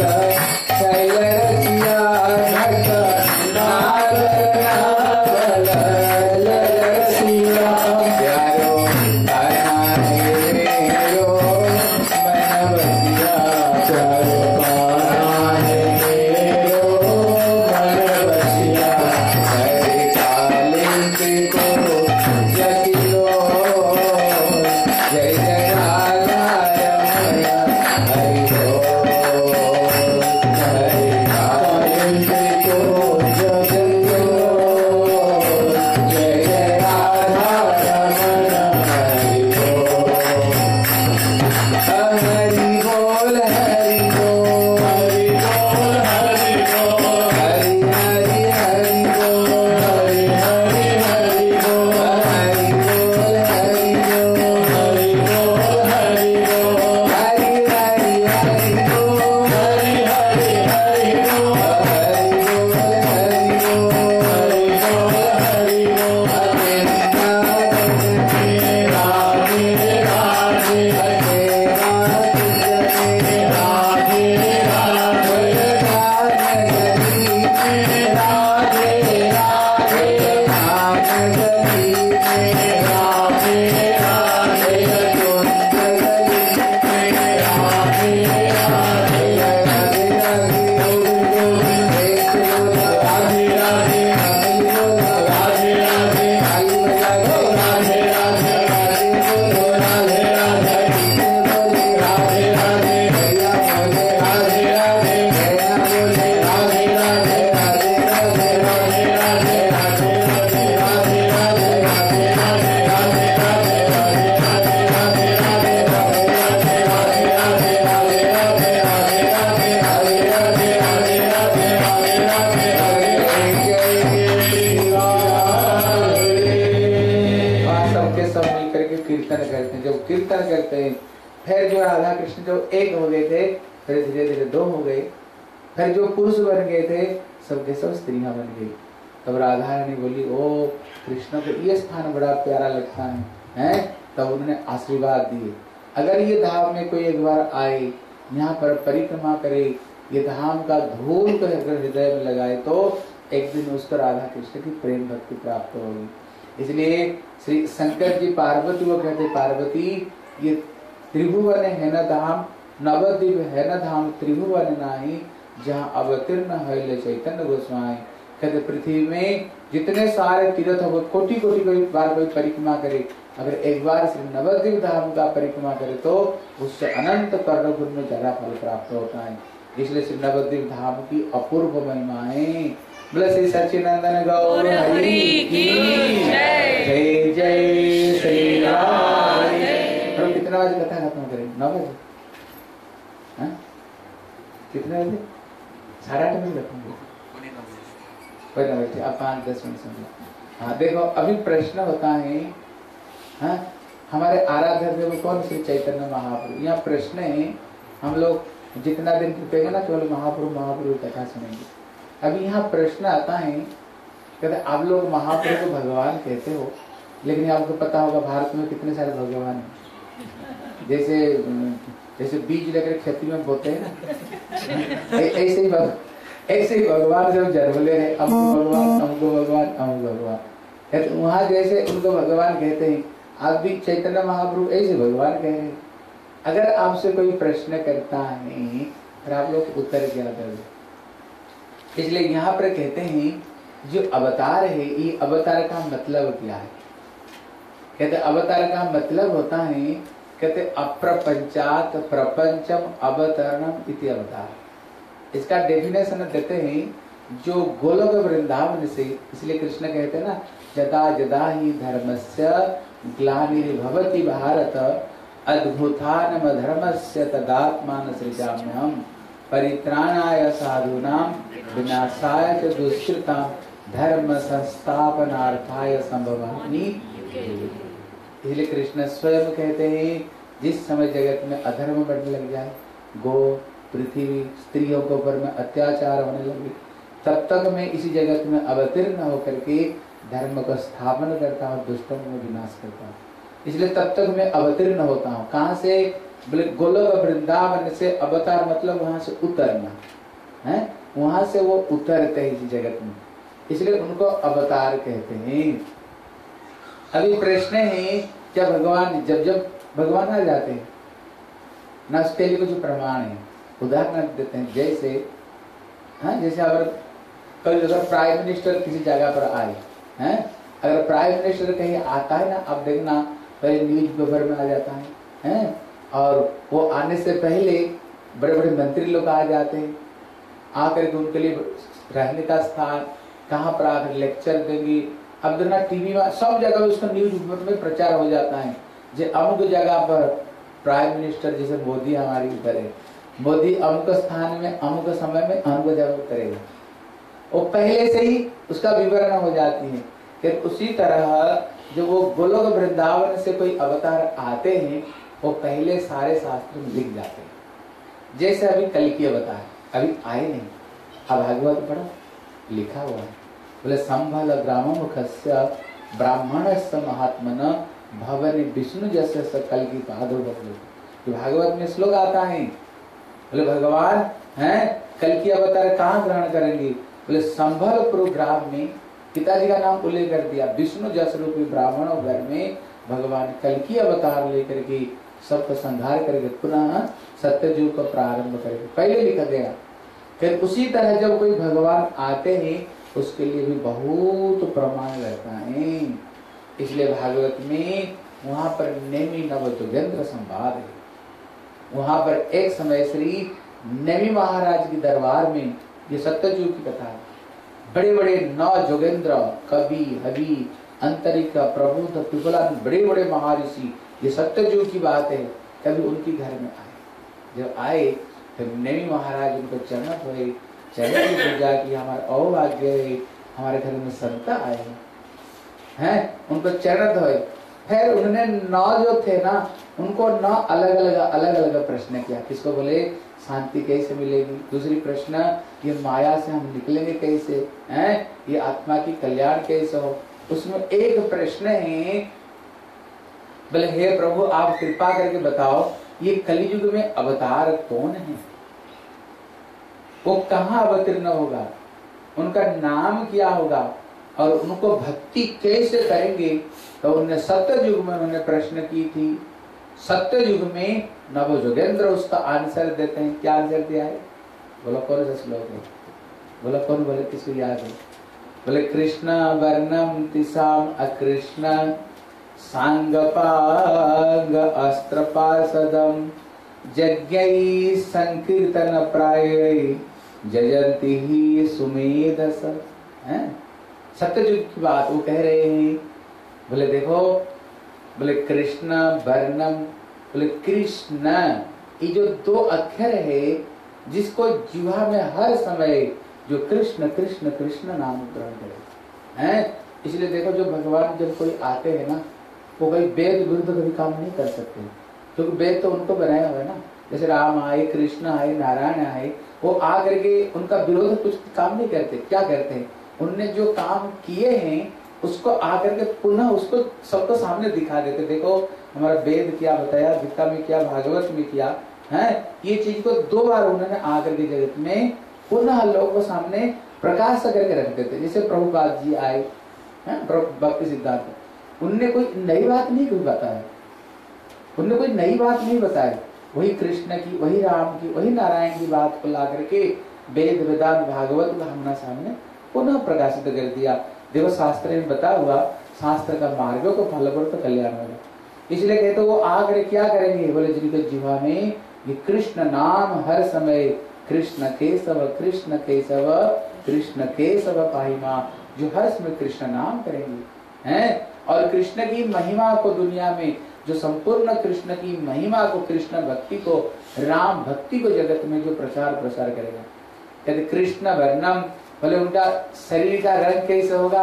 सब मिलकर के कीर्तन करते हैं। जब कीर्तन करते हैं फिर जो राधा कृष्ण जो एक हो गए थे फिर धीरे धीरे दो हो गए, फिर जो पुरुष बन गए थे सब के सब स्त्रियां बन गई। तब राधा रानी बोली ओ कृष्ण को ये स्थान बड़ा प्यारा लगता है, हैं? तब उन्होंने आशीर्वाद दिए अगर ये धाम में कोई एक बार आए, यहाँ पर परिक्रमा करे, ये धाम का धूल को हृदय में लगाए तो एक दिन उसको राधा कृष्ण की प्रेम भक्ति प्राप्त होगी। इसलिए श्री शंकर जी पार्वती को कहते पार्वती ये त्रिभुवन है न धाम, नवद्वीप है न धाम, त्रिभुवन नाही जहाँ अवतीर्ण है चैतन्य गोस्वामी। कहते पृथ्वी में जितने सारे तीर्थ हो कोटि कोटि कोई बार कोई परिक्रमा करे, अगर एक बार श्री नवद्वीप धाम का परिक्रमा करे तो उससे अनंत करोड़ गुण में ज्यादा फल प्राप्त होता है। इसलिए श्री नवद्वीप धाम की अपूर्व महिमाएं। बोले श्री सच्चिदानंद गौर हरि की जय, जय जय श्री राम। हम कितना बजे कथा खत्म करें? नौ बजे? कितने बजे? साढ़े आठ बजे खत्म करें? आप पाँच दस मिनट समझो। हाँ देखो अभी प्रश्न होता है, हाँ हमारे आराध्य देव कौन? श्री चैतन्य महाप्रभु। यहाँ प्रश्न है, हम लोग जितना दिन रुकेंगे ना केवल महाप्रभु महाप्रभु कथा सुनेंगे। अभी यहाँ प्रश्न आता है, कहते आप लोग महाप्रभु को भगवान कहते हो, लेकिन आपको पता होगा भारत में कितने सारे भगवान हैं। जैसे जैसे बीज लेकर खेती में बोते हैं ना, ऐसे ही ऐसे ही भगवान जब जन्म ले रहे, हमको भगवान हमको भगवान हमको भगवान, वहां जैसे उनको भगवान कहते हैं, आप भी चैतन्य महाप्रभु ऐसे भगवान कह रहे हैं। अगर आपसे कोई प्रश्न करता है फिर आप लोग उत्तर क्या दोगे? इसलिए यहाँ पर कहते हैं जो अवतार है, ये अवतार का मतलब क्या है? कहते अवतार का मतलब होता है, कहते अप्रपंचात प्रपंचम अवतरणम इति अवतार। इसका डेफिनेशन देते हैं जो गोलोक वृंदावन से, इसलिए कृष्ण कहते हैं ना जदा जदा ही धर्मस्य ग्लानिर्भवति भारत अद्भुतानम धर्मस्य तदात्मान सृजाम्यहम् परित्राणाय साधूनां विनाशाय च दुष्कृतां धर्म संस्थापनार्थाय संभवामि। इसलिए कृष्ण स्वयं कहते हैं जिस समय जगत में अधर्म बढ़ने लग जाए, गो पृथ्वी स्त्रियों के ऊपर में अत्याचार होने लगे, तब तक मैं इसी जगत में अवतीर्ण होकर के धर्म का स्थापन करता हूँ, दुष्टों में विनाश करता हूँ। इसलिए तब तक मैं अवतीर्ण होता हूँ। कहाँ से? बोले गोलोक वृंदावन से। अवतार मतलब वहां से उतरना है, वहां से वो उतरते हैं इसी जगत में, इसलिए उनको अवतार कहते हैं। अभी प्रश्न है जब भगवान जब जब भगवान आ जाते हैं ना, उसके लिए कुछ प्रमाण है। उदाहरण देते हैं, जैसे हाँ जैसे अगर कल अगर प्राइम मिनिस्टर किसी जगह पर आए हैं, अगर प्राइम मिनिस्टर कहीं आता है ना, आप देखना पहले न्यूज पेपर में आ जाता है हैं, और वो आने से पहले बड़े बड़े मंत्री लोग आ जाते हैं, आकर के उनके लिए रहने का स्थान कहाँ पर आकर लेक्चर देंगे। अब देखना टीवी में सब जगह उसका न्यूज पेपर में प्रचार हो जाता है, जो अमुक जगह पर प्राइम मिनिस्टर जैसे मोदी हमारी उतर है, मोदी अमुक स्थान में अमुक समय में अमुक जगह उतरेगा, वो पहले से ही उसका विवरण हो जाती है। फिर उसी तरह जो वो गोलोक वृंदावन से कोई अवतार आते हैं, वो पहले सारे शास्त्र में लिख जाते हैं। जैसे अभी कल की अवतार अभी आए नहीं, अब भागवत पढ़ो लिखा हुआ है, बोले संभल ग्राम मुखस्य ब्राह्मणस्य महात्मन भवन विष्णु जैसे कल की प्रादुर्भव। भागवत में श्लोक आता है, बोले भगवान हैं कल की अवतार कहाँ ग्रहण करेंगे? बोले संभलपुर ग्राम में पिताजी का नाम उल्लेख कर दिया, विष्णु जस रूपी ब्राह्मणों घर में भगवान कल की अवतार लेकर के सबको संहार करके पुनः सत्ययुग को प्रारंभ करेंगे, पहले लिखा गया। फिर उसी तरह जब कोई भगवान आते हैं उसके लिए भी बहुत प्रमाण रहता है। इसलिए भागवत में वहां पर नेमि नव जोगेंद्र संवाद है। वहां पर एक समय श्री नेमि महाराज की दरबार में ये सत्यजुग की कथा है। बड़े बड़े नौ जोगेंद्र कवि हवि अंतरिक्ष प्रबुद्ध पिपलान बड़े बड़े महर्षि, ये सत्यजुग की बात है। कभी उनके घर में आए, जब आए फिर नेमि महाराज उनको चरण धोए, चरण की पूजा की, हमारा अहोभाग्य है हमारे घर में संत आए हैं, उनको चरण धोए। फिर उन्होंने नौ जो थे ना, उनको नौ अलग अलग अलग अलग प्रश्न किया। किसको बोले शांति कैसे मिलेगी, दूसरी प्रश्न ये माया से हम निकलेंगे कैसे, हैं ये आत्मा की कल्याण कैसे हो। उसमें एक प्रश्न है, बोले हे प्रभु आप कृपा करके बताओ ये कलियुग में अवतार कौन है, वो कहाँ अवतीर्ण होगा, उनका नाम क्या होगा और उनको भक्ति कैसे करेंगे। तो उन्हें सत्य युग में उन्होंने प्रश्न की थी। सत्य युग में नव जोगेंद्र उसका आंसर देते हैं। क्या आंसर दिया है, बोलो कौन सा श्लोक है, बोलो कौन, बोले किसको याद है, बोले कृष्ण वर्णम तिसाम अकृष्ण सांगपांग अस्त्र पार्षदम यज्ञै संकीर्तन प्राय जयंती ही सुमेधस। सत्ययुग की बात वो कह रहे हैं। बोले देखो, बोले कृष्ण वर्णम, बोले कृष्ण ये जो दो अक्षर है जिसको जीवा में हर समय जो कृष्ण कृष्ण कृष्ण नाम ग्रहण करे हैं। इसलिए देखो जो भगवान जब कोई आते हैं ना, वो कोई वेद विरुद्ध कभी काम नहीं कर सकते, क्योंकि वेद तो उनको बनाया हुआ है ना। जैसे राम आए, कृष्ण आए, नारायण आए, वो आ करके उनका विरोध कुछ काम नहीं करते। क्या करते हैं, उनने जो काम किए हैं उसको आकर के पुनः उसको सबको सामने दिखा देते। देखो हमारा वेद क्या बताया, गीता में क्या, भागवत में क्या है। ये चीज को दो बार उन्होंने आकर के जगत में पुनः लोगों को सामने प्रकाश करके रख देते। जैसे प्रभुपाद जी आए हैं, भक्ति सिद्धांत, उनने कोई नई बात नहीं कोई बताया, उनने कोई नई बात नहीं बताई, वही कृष्ण की, वही राम की, वही नारायण की बात को ला करके वेद वेदांत भागवत को हमारे सामने पुनः प्रकाशित कर दिया। देखो शास्त्र में बता हुआ, शास्त्र का मार्गों को फल तो कल्याण होगा। इसलिए कहते वो आकर क्या करेंगे, बोले जिनके जीवा में ये कृष्ण नाम हर समय, कृष्ण केशव कृष्ण केशव कृष्ण केशव पाहिमा, जो हर समय कृष्ण नाम करेंगे हैं। और कृष्ण की महिमा को दुनिया में, जो संपूर्ण कृष्ण की महिमा को, कृष्ण भक्ति को, राम भक्ति को जगत में जो प्रचार प्रसार करेगा। कहते कृष्ण वर्णम, बोले उनका शरीर का रंग कैसे होगा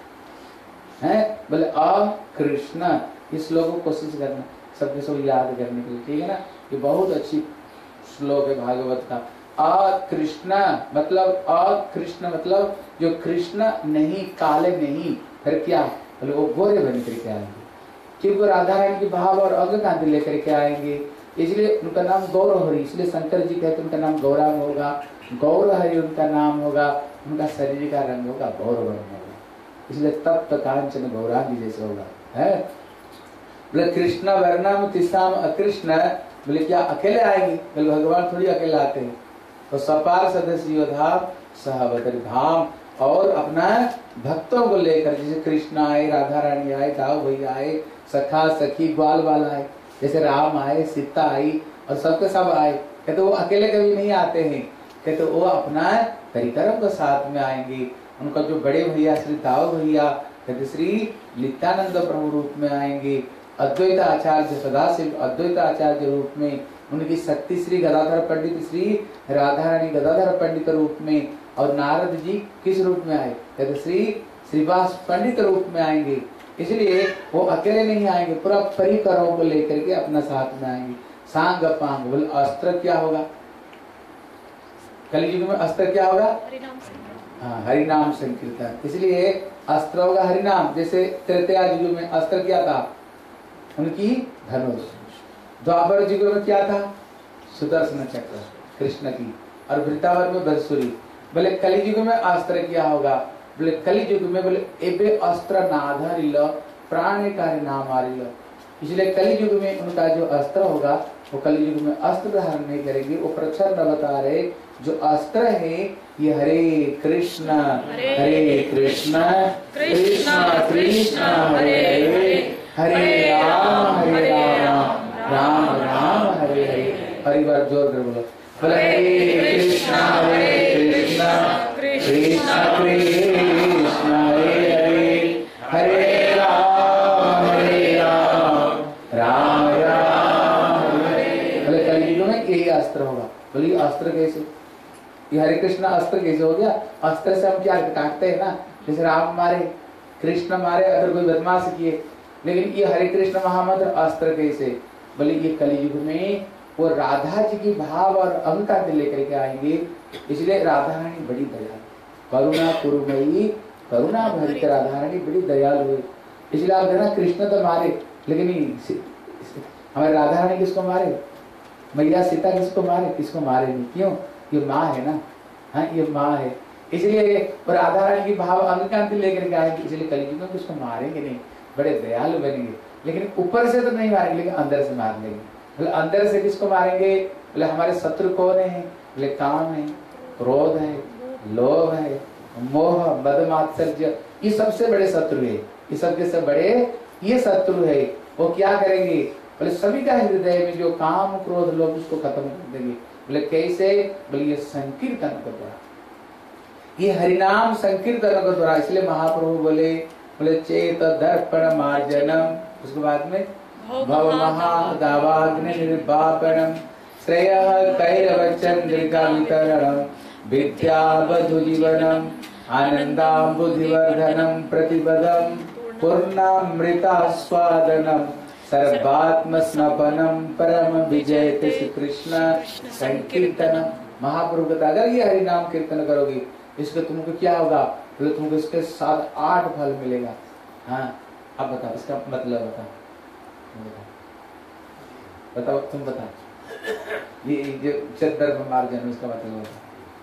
है, बोले अ कृष्ण। इस श्लोक को कोशिश करना सबके सब याद करने के लिए, ठीक है ना। ये बहुत अच्छी श्लोक है भागवत का। अ कृष्ण मतलब, अ कृष्ण मतलब जो कृष्ण नहीं, काले नहीं, फिर क्या, बोले वो गोरे बन करके आएंगे, क्योंकि राधा रानी की भाव और अंग कांति लेकर के आएंगे। इसलिए उनका नाम गौर हरि, इसलिए शंकर जी कहते उनका नाम गौरांग होगा, गौर हरि उनका नाम होगा, उनका शरीर का रंग होगा गौर वर्ण होगा, इसलिए तप्त कांचन गौरांगी जैसे होगा है। बोले कृष्ण वर्णम तिसाम अकृष्ण, बोले क्या अकेले आएंगे, बोले भगवान थोड़ी अकेले आते हैं। तो सपार सदस्य योधा सहवतरी धाम, और अपना भक्तों को लेकर, जैसे कृष्ण आए, राधा रानी आए, दाऊ भैया आए, सखा सखी ग्वाल बाल आए, जैसे राम आए, सीता आई, और सबके सब आए। कहते वो अकेले कभी नहीं आते हैं, कहते वो अपना परिक्रम के साथ में आएंगे। उनका जो बड़े भैया श्री दाऊ भैया, कहते श्री नित्यानंद प्रभु रूप में आएंगे, अद्वैत आचार्य सदाशिव अद्वैत आचार्य रूप में, उनकी शक्ति श्री गदाधर पंडित श्री राधा रानी गदाधर पंडित रूप में, और नारद जी किस रूप में आए, कहते श्री श्रीवास पंडित रूप में आएंगे। इसलिए वो अकेले नहीं आएंगे, पूरा परिकरों को लेकर के अपना साथ में आएंगे। सांग पांग, बोले अस्त्र क्या होगा, कलियुग में अस्त्र क्या होगा, हाँ हरिनाम संकीर्तन। इसलिए अस्त्र होगा हरिनाम। जैसे त्रेता युग में अस्त्र क्या था, उनकी धनुष। द्वापर युग में क्या था, सुदर्शन चक्र कृष्ण की, और वृंदावन में बंसुरी। बोले कलियुग में अस्त्र क्या होगा, बोले कलियुग में बोले एबे अस्त्र नाधारिल प्राण कार्य नाम आरिल। इसलिए कलियुग में उनका जो अस्त्र होगा वो कलियुग में अस्त्र धारण नहीं करेंगे। वो प्रच्छन्न बता रहे जो अस्त्र है ये हरे कृष्ण हरे कृष्ण कृष्ण कृष्ण हरे हरे हरे राम हरे राम राम राम हरे हरे। हरि बार जोर कर बोलो, बोले हरे कृष्ण हरे कृष्ण कृष्ण कृष्ण हरे हरे हरे राम हरे राम राम राम हरे। बोले कलियुग में यही अस्त्र होगा। बोलिए अस्त्र कैसे, ये हरे कृष्ण अस्त्र कैसे हो गया। अस्त्र से हम क्या काटते हैं ना, जैसे राम मारे, कृष्ण मारे, अगर कोई बदमाश किए लेकिन ये हरे कृष्ण महामंत्र अस्त्र कैसे? बोले ये कलयुग में वो राधा जी की भाव और अहंता के लेकर के आएंगे, इसलिए राधा रानी बड़ी दयालु, करुणा कुरुमयी करुणा भरित राधा रानी बड़ी दयालु है। इसलिए आप देखना कृष्ण तो मारे, लेकिन हमारे राधा रानी किसको मारे? मैया सीता किसको मारे? किसको मारे नहीं। क्यों? ये माँ है ना, हाँ ये माँ है, इसलिए राधा रानी की भाव अंग लेकर के आएंगे, इसलिए कलयुग में उसको मारेंगे नहीं, बड़े दयालु बनेंगे। लेकिन ऊपर से तो नहीं मारेंगे, लेकिन अंदर से मार लेंगे। बोले अंदर से किसको मारेंगे? बोले हमारे शत्रु कौन है? बोले काम है, क्रोध है, लोभ है, मोह, मद मात्सर्य, ये सबसे बड़े शत्रु है। ये सबके सब बड़े ये शत्रु है। वो क्या करेंगे? बोले सभी का हृदय में जो काम क्रोध लोभ उसको खत्म कर देंगे। बोले कैसे? बोले ये संकीर्तन के द्वारा, ये हरिनाम संकीर्तन के द्वारा। इसलिए महाप्रभु बोले बोले चेत दर्पण मार्जनम, उसके बाद में भव महादावाग्नि निर्वापणम श्रेयः कैरव चंद्रिका वितरणम विद्या वधु जीवनम आनंदाम्बुधिवर्धनम प्रतिपदम पूर्णामृतास्वादनम सर्वात्म स्नपनम परम विजय श्री कृष्ण संकीर्तनम। महाप्रभु का अगर ये हरि नाम कीर्तन करोगे, इसको तुमको क्या होगा? तो तुमको इसके साथ आठ फल मिलेगा। हाँ अब बताओ इसका मतलब बताओ, बताओ तुम बताओ। ये जो चद्दर मार्जन उसका मतलब बताओ।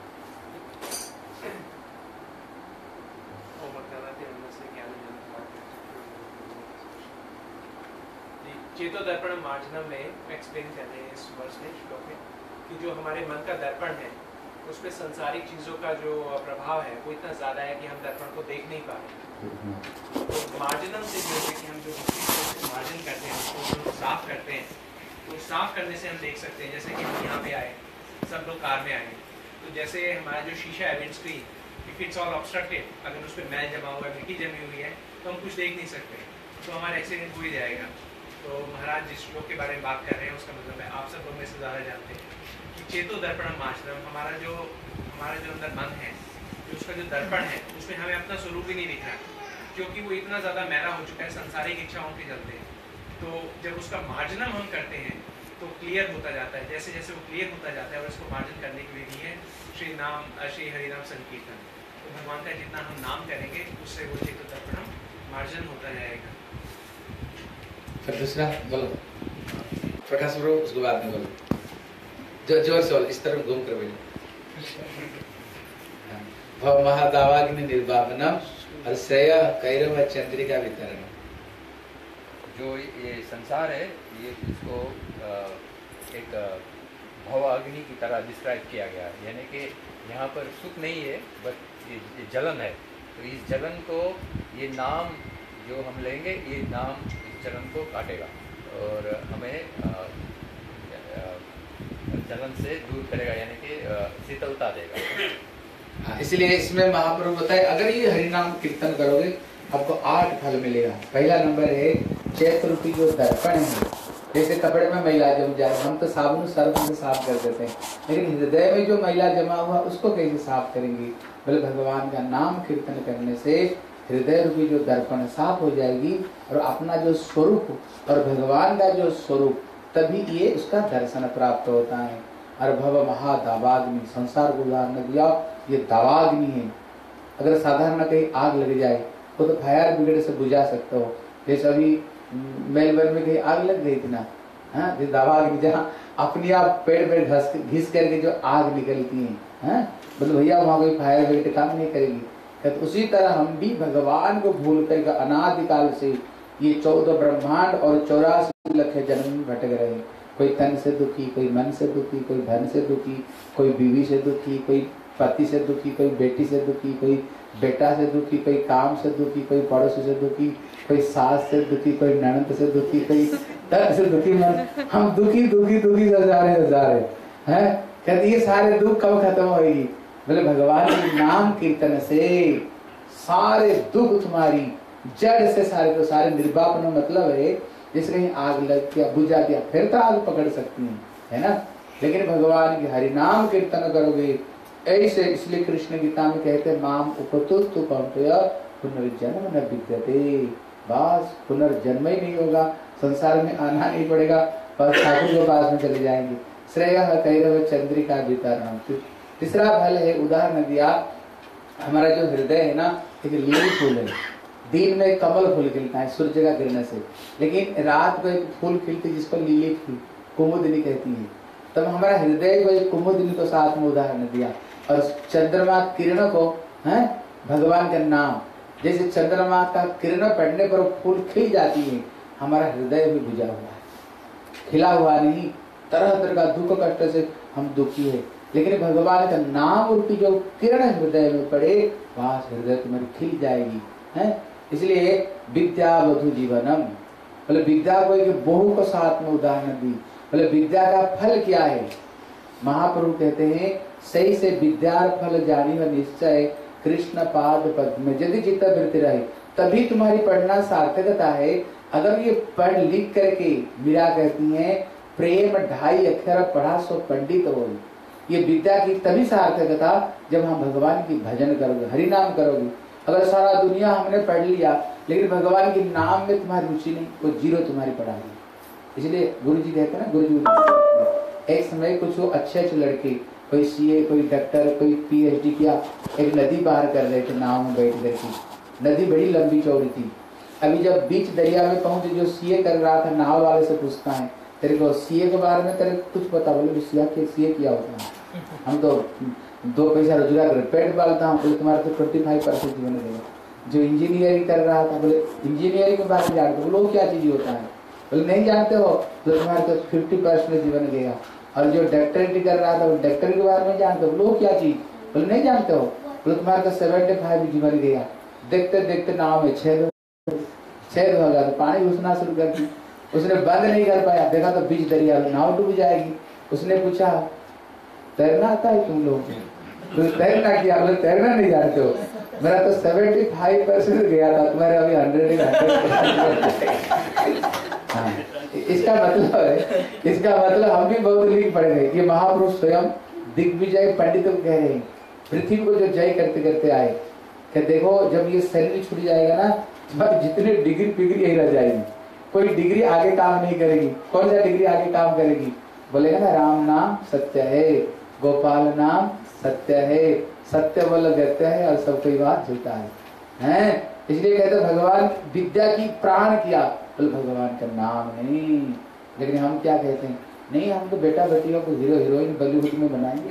चेतो दर्पण मार्जनम में एक्सप्लेन कर रहे हैं इस वर्ष में श्लोक में कि जो हमारे मन का दर्पण है उसमें संसारिक चीजों का जो प्रभाव है वो इतना ज्यादा है कि हम दर्पण को देख नहीं पा रहे। तो मार्जनम से जो है कि हम जो मार्जन करते हैं उसको साफ करते हैं, तो साफ करने से हम देख सकते हैं। जैसे कि हम यहाँ पे आए, सब लोग कार में आए, तो जैसे हमारा जो शीशा है windscreen, if it's all obstructed, अगर उस पर मैल जमा हुआ है, मिट्टी जमी हुई है, तो हम कुछ देख नहीं सकते, तो हमारा एक्सीडेंट हो ही जाएगा। तो महाराज जिस श्लोक के बारे में बात कर रहे हैं उसका मतलब है आप सब लोग में से ज़्यादा जानते हैं कि चेतो दर्पण मार्जनम, हमारा जो हमारा जो अंदर मन है, जो उसका जो दर्पण है, उसमें हमें अपना स्वरूप ही नहीं दिख रहा, क्योंकि वो इतना ज़्यादा मैला हो चुका है संसारिक इच्छाओं के चलते। तो जब उसका मार्जनम हम करते हैं तो क्लियर होता जाता है। जैसे जैसे वो क्लियर होता जाता है और इसको मार्जन करने की विधि है श्री नाम श्री हरिनाम संकीर्तन। तो भगवान का जितना हम नाम करेंगे उससे वो चेतो दर्पण मार्जन होता जाएगा। फिर दूसरा बोलो प्रकाश ब्रो, उसके बाद में बोलो जो जोर से बोलो, इस तरफ घूम कर बोलो। भव महादावाग्नि निर्वापनम श्रेय कैरव चंद्रिका वितरण। जो ये संसार है ये इसको एक भव अग्नि की तरह डिस्क्राइब किया गया है, यानी कि यहाँ पर सुख नहीं है बट ये, ये जलन है। तो इस जलन को ये नाम जो हम लेंगे, ये नाम इस जलन को काटेगा और हमें आ, आ, जलन से दूर करेगा, यानी कि शीतलता देगा। इसलिए इसमें महाप्रभु बताए अगर ये हरिनाम कीर्तन करोगे आपको आठ फल मिलेगा। पहला नंबर है चैत्र रूपी जो दर्पण है, जैसे कपड़े में मैला जम जाए, हम तो साबुन सर्फ से साफ कर देते हैं, लेकिन हृदय में जो मैला जमा हुआ उसको कैसे साफ करेंगे? बोले भगवान का नाम कीर्तन करने से हृदय रूपी जो दर्पण साफ हो जाएगी और अपना जो स्वरूप और भगवान का जो स्वरूप, तभी ये उसका दर्शन प्राप्त होता है। और भव महादावाग्नि, संसार को उदाहरण दिया, ये दावाग्नि है। अगर साधारण कहीं आग लग जाए वो तो फायर ब्रिगेड से बुझा सकते हो। जैसे अभी मेलबर्न में कहीं आग लग गई थी ना, हाँ, जो दावाग्नि, जहाँ अपनी आप पेड़ पे घस घिस करके जो आग निकलती है, हाँ, बोले भैया वहाँ कोई फायर ब्रिगेड काम नहीं करेगी। तो उसी तरह हम भी भगवान को भूल कर अनादिकाल से ये चौदह ब्रह्मांड और चौरासी लक्ष जन्म में भटक रहे हैं। कोई तन से दुखी, कोई मन से दुखी, कोई धन से दुखी, कोई बीवी से दुखी, कोई पति से दुखी, कोई बेटी से दुखी, कोई बेटा से दुखी, कोई काम से दुखी, कोई पड़ोसी से दुखी, कोई सास से दुखी, कोई ननद से दुखी, कोई तन से दुखी। मन हम दुखी दुखी दुखी हजारे हजारे हैं। कहते ये सारे दुख कब खत्म होगी? बोले भगवान के नाम कीर्तन से सारे दुख तुम्हारी जड़ से सारे तो सारे निर्वापन, मतलब है जैसे कहीं आग लग गया बुझा दिया फिर तो आग पकड़ सकती है, है ना। लेकिन भगवान के हरि नाम कीर्तन करोगे ऐसे, इसलिए कृष्ण गीता में कहते हैं माम उपतुत्तु कौन्तेय पुनर्जन्म न विद्यते। बस पुनर्जन्म ही नहीं होगा, संसार में आना नहीं पड़ेगा, बस ठाकुर के पास में चले जाएंगे। श्रेय कैरव चंद्रिका वितरण। तीसरा फल है, उदाहरण दिया, हमारा जो हृदय है ना, एक लिली फूल है। दिन में कमल फूल खिलता है सूर्य का किरण से, लेकिन रात को एक फूल खिलती है जिसको लिली फूल कुमुदिनी कहती है। तब हमारा हृदय को एक कुमुदिनी को साथ में उदाहरण दिया, और चंद्रमा किरणों को है भगवान का नाम। जैसे चंद्रमा का किरण पड़ने पर फूल खिल जाती है, हमारा हृदय भी बुझा हुआ है, खिला हुआ नहीं। तरह तरह का दुख कष्ट से हम दुखी है, लेकिन भगवान का नाम रूपी जो किरण हृदय में पड़े, वहां हृदय तुम्हारी खिल जाएगी है। इसलिए विद्या वधु जीवनम, बोले विद्या को एक बहू को साथ में उदाहरण दी। बोले विद्या का फल क्या है? महाप्रभु कहते हैं, सही से विद्या फल जानी व निश्चय कृष्ण पाद पद्म में यदि चित्त वृत्ति रहे, तभी तुम्हारी पढ़ना सार्थकता है। अगर ये पढ़ लिख करके, मीरा कहती है प्रेम ढाई अक्षर पढ़ा सो पंडित हो, ये विद्या की तभी सार्थकता जब हम भगवान की भजन करोगे, हरि नाम करोगे। अगर सारा दुनिया हमने पढ़ लिया लेकिन भगवान के नाम में तुम्हारी रुचि नहीं, वो जीरो तुम्हारी पढ़ाई। इसलिए गुरु जी कहते हैं ना, गुरु जी एक समय कुछ अच्छे अच्छे लड़के, कोई सीए, कोई डॉक्टर, कोई पीएचडी किया, एक नदी पार कर रहे थे नाव में बैठ करके। नदी बड़ी लंबी चौड़ी थी। अभी जब बीच दरिया में पहुंचे, जो सीए कर रहा था नाव वाले से पूछता है, तेरे को सीए के बारे में तेरे कुछ पता? बोले सीए क्या होता है? हम तो दो पैसा रोजगार कर पेट पालता हूँ। बोले तुम्हारा तो ट्वेंटी फाइव परसेंट जीवन देगा। जो इंजीनियरिंग कर रहा था, बोले इंजीनियरिंग के बारे में जानते हो? बोलो क्या चीज होता है? बोले नहीं जानते हो? तो तुम्हारा तो फिफ्टी परसेंट जीवन देगा। और जो डॉक्टरेट कर रहा था, वो डॉक्टर के बारे में जानते हो? बोलो क्या चीज? बोले नहीं जानते हो? बोले तुम्हारा तो सेवेंटी फाइव जीवन गया। देखते देखते नाव में छेद छेद हो गया, तो पानी घुसना शुरू कर दी। उसने बंद नहीं कर पाया, देखा तो बीच दरिया में नाव डूब जाएगी। उसने पूछा तैरना आता है तुम लोग? तो तैरना किया? बोले तैरना नहीं जानते हो? मेरा तो सेवेंटी फाइव परसेंट गया था, तुम्हारे अभी हंड्रेड हाँ। इसका मतलब है, इसका मतलब हम भी बहुत लिख पड़ गए। ये महापुरुष स्वयं दिग्विजय पंडित कह रहे हैं, पृथ्वी को जो जय करते करते आए कि देखो जब ये शरीर छूट जाएगा ना, तो जितने डिग्री पिग्री यही रह जाएगी, कोई डिग्री आगे काम नहीं करेगी। कौन सा डिग्री आगे काम करेगी? बोलेगा ना राम नाम सत्य है, गोपाल नाम सत्य है, सत्य बल गत्य है, और सब कोई बात झूठा है हैं? इसलिए कहते भगवान विद्या की प्राण किया, बोले भगवान का नाम नहीं। लेकिन हम क्या कहते हैं? नहीं, हम तो बेटा बेटियों को हीरो हीरोइन बॉलीवुड में बनाएंगे।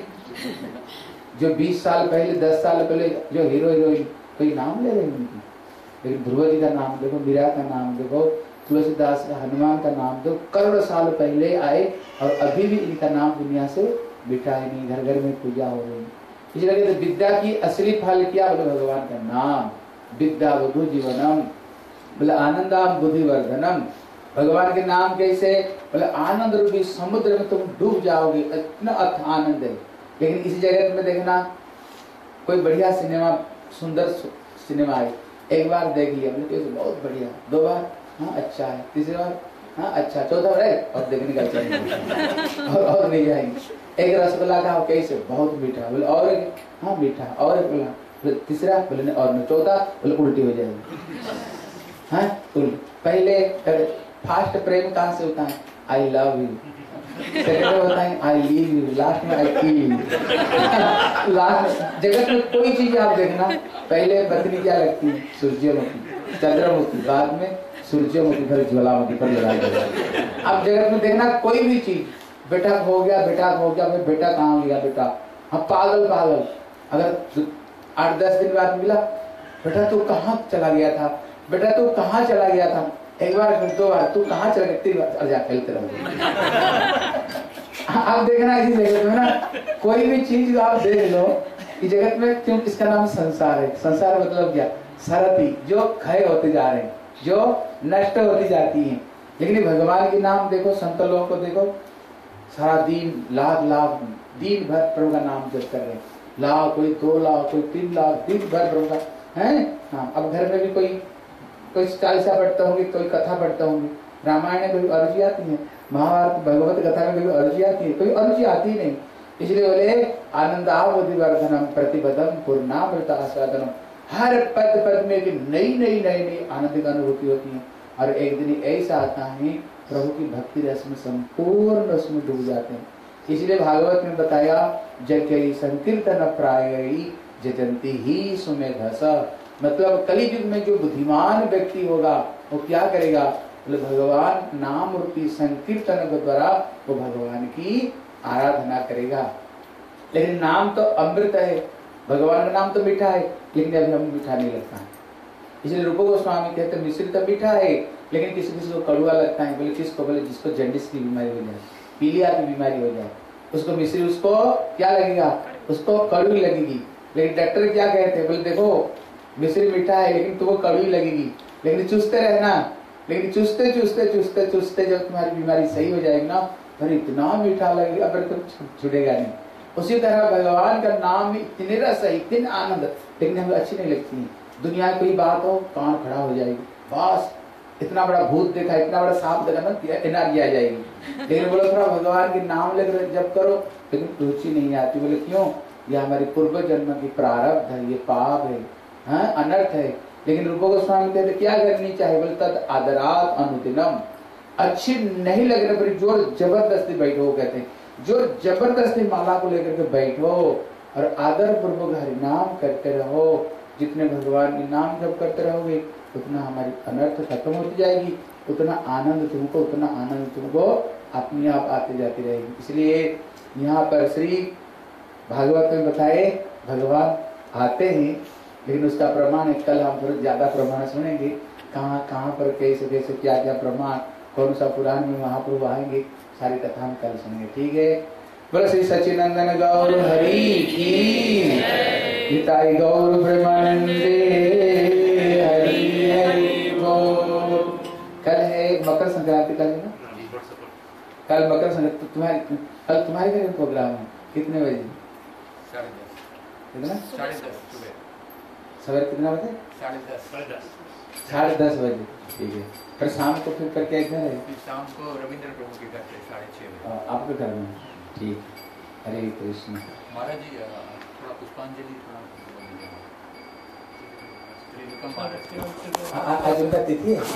जो बीस साल पहले, दस साल पहले जो हीरो हीरोइन, कोई नाम ले रहे हैं उनकी? लेकिन ध्रुव जी का नाम देखो, मीरा का नाम देखो, तुलसीदास का, हनुमान का नाम दो, करोड़ साल पहले आए और अभी भी इनका नाम दुनिया से मिटा ही नहीं, घर घर में पूजा हो रही है। इसलिए तो विद्या की असली फल क्या? बोले भगवान का नाम। विद्या वधु जीवनम, बोले आनंदाम बुद्धिवर्धनम। भगवान के नाम कैसे? बोले आनंद रूपी समुद्र में तुम डूब जाओगे, इतना अथाह आनंद है। लेकिन इस जगत में देखना, कोई बढ़िया सिनेमा, सुंदर सिनेमा है, एक बार देख लिया, बोले बहुत बढ़िया, दो बार हाँ अच्छा है, तीसरी बार हाँ अच्छा, चौथा बार और देखने का चाहिए और, और नहीं जाएंगे। एक रसगुल्ला का कैसे? बहुत मीठा, बोले और एक हाँ मीठा, और एक बोला, बोले तीसरा, बोले और नहीं, चौथा, बोले उल्टी हो जाएगी। हाँ उल्टी। पहले फास्ट प्रेम कहाँ से होता है? I love you. सेकंड में होता है आई लीव यू, लास्ट में आई किल यू। लास्ट जगत में कोई चीज आप देखना, पहले पत्नी क्या लगती है? सूर्यमुखी, चंद्रमुखी, बाद में सूर्यमुखी, फिर ज्वालामुखी, पर जला देगा। अब जगत में देखना कोई भी चीज, बेटा हो गया, बेटा हो गया, फिर बेटा कहाँ गया बेटा? हाँ पागल पागल। अगर आठ दस दिन बाद मिला, बेटा तू कहाँ चला गया था? बेटा तू कहाँ चला गया था? एक बार फिर दो बार, तू कहाँ चला गया? तीन बार, जा खेलते रहो। आप देखना इसी जगत में ना, कोई भी चीज आप देख लो इस जगत में, क्यों? इसका नाम संसार है। संसार मतलब क्या? सरती, जो क्षय होते जा रहे हैं, जो नष्ट होती जाती हैं। लेकिन भगवान के नाम देखो, संत लोगों को देखो, सारा दिन लाख लाख दिन भर प्रभु का नाम जप कर रहे हैं, लाख, कोई दो लाख, कोई तीन लाख, दिन भर प्रभु का है। हाँ, अब घर में भी कोई कोई चालीसा पढ़ता होंगे, कोई कथा पढ़ता होंगे, रामायण में कोई अरुचि आती है, महाभारत भगवत कथा में कोई अरुचि आती है? कोई अरुचि आती नहीं। इसलिए बोले आनंदावधिवर्धनम प्रतिपदम पूर्णामृत आस्वादनम। हर पद पद में एक नई नई नई नई आनंद की अनुभूति होती है। और एक दिन ऐसा आता है प्रभु की भक्ति रस में संपूर्ण उसमें डूब जाते हैं। इसलिए भागवत में बताया जय संकीर्तन प्राय जजंती ही सुमेधस, मतलब कली युग में जो बुद्धिमान व्यक्ति होगा वो क्या करेगा, बोले भगवान नाम रूपी संकीर्तन के द्वारा वो भगवान की आराधना करेगा। लेकिन नाम तो अमृत है, भगवान का नाम तो मीठा है, लेकिन अभी हमें मीठा नहीं लगता है। इसलिए रूप गोस्वामी कहते हैं मिश्री तो मीठा है लेकिन किसी किसी को कड़वा लगता है। बोले किसको, बोले जिसको जन्डिस की बीमारी हो जाए, पीलिया की बीमारी हो जाए, उसको मिश्री उसको क्या लगेगा, उसको कड़वी लगेगी। लेकिन डॉक्टर क्या कहते हैं, बोले देखो मिश्री मीठा है लेकिन तुमको कड़वी लगेगी, लेकिन चूसते रहना। लेकिन चूसते चूसते चूसते चूसते जब तुम्हारी बीमारी सही हो जाएगी ना, फिर इतना मीठा लगेगा फिर तुम छूटेगा नहीं। उसी तरह भगवान का नाम भी इतने रस है, इतने आनंद, लेकिन हमें अच्छी नहीं लगती है। दुनिया की कोई बात हो कान खड़ा हो जाएगी, बस इतना बड़ा भूत देखा, इतना बड़ा सांप देखा ना एनर्जी आ जाएगी। लेकिन बोलो थोड़ा भगवान के नाम लेकर जब करो, लेकिन रुचि नहीं आती। बोले क्यों, ये हमारी पूर्व जन्म की प्रारब्ध है, ये पाप है, हाँ अनर्थ है। लेकिन रूप गोस्वामी कहते क्या करनी चाहिए, बोले तद आदरात अनुदिनम, अच्छी नहीं लगने पर जोर जबरदस्ती बैठो, कहते हैं जो जबरदस्ती माला को लेकर के बैठो और आदर पूर्वक हरि नाम करते रहो। जितने भगवान के नाम जब करते रहोगे उतना हमारी अनर्थ खत्म होती जाएगी, उतना आनंद तुमको उतना आनंद तुमको अपने आप आते जाती रहेगी। इसलिए यहाँ पर श्री भागवत में बताए भगवान आते हैं, लेकिन उसका प्रमाण है, कल हम थोड़ा ज्यादा प्रमाण सुनेंगे, कहाँ कहाँ पर कैसे कैसे क्या क्या प्रमाण, कौन सा पुराण में महाप्रभु आएंगे, सारी कथा हम कल सुनेंगे। ठीक है, बोलो श्री सच्चिदानंद गौर हरि की, हिताई गौर प्रेमानंदे हरि हरि बोल। कल है मकर संक्रांति, कल है ना, कल मकर संक्रांति। तुम्हारे कल तुम्हारे घर में प्रोग्राम है, कितने बजे? साढ़े दस। कितना? साढ़े दस सुबह। सवेरे कितना बजे? साढ़े दस। साढ़े दस साढ़े दस बजे। ठीक है, फिर शाम को फिर करके इधर है, शाम को रविंद्र प्रभु के घर से साढ़े छः बजे आपके घर में। ठीक, हरे कृष्ण। महाराज जी थोड़ा पुष्पांजलि थोड़ा आज उनका तिथि है,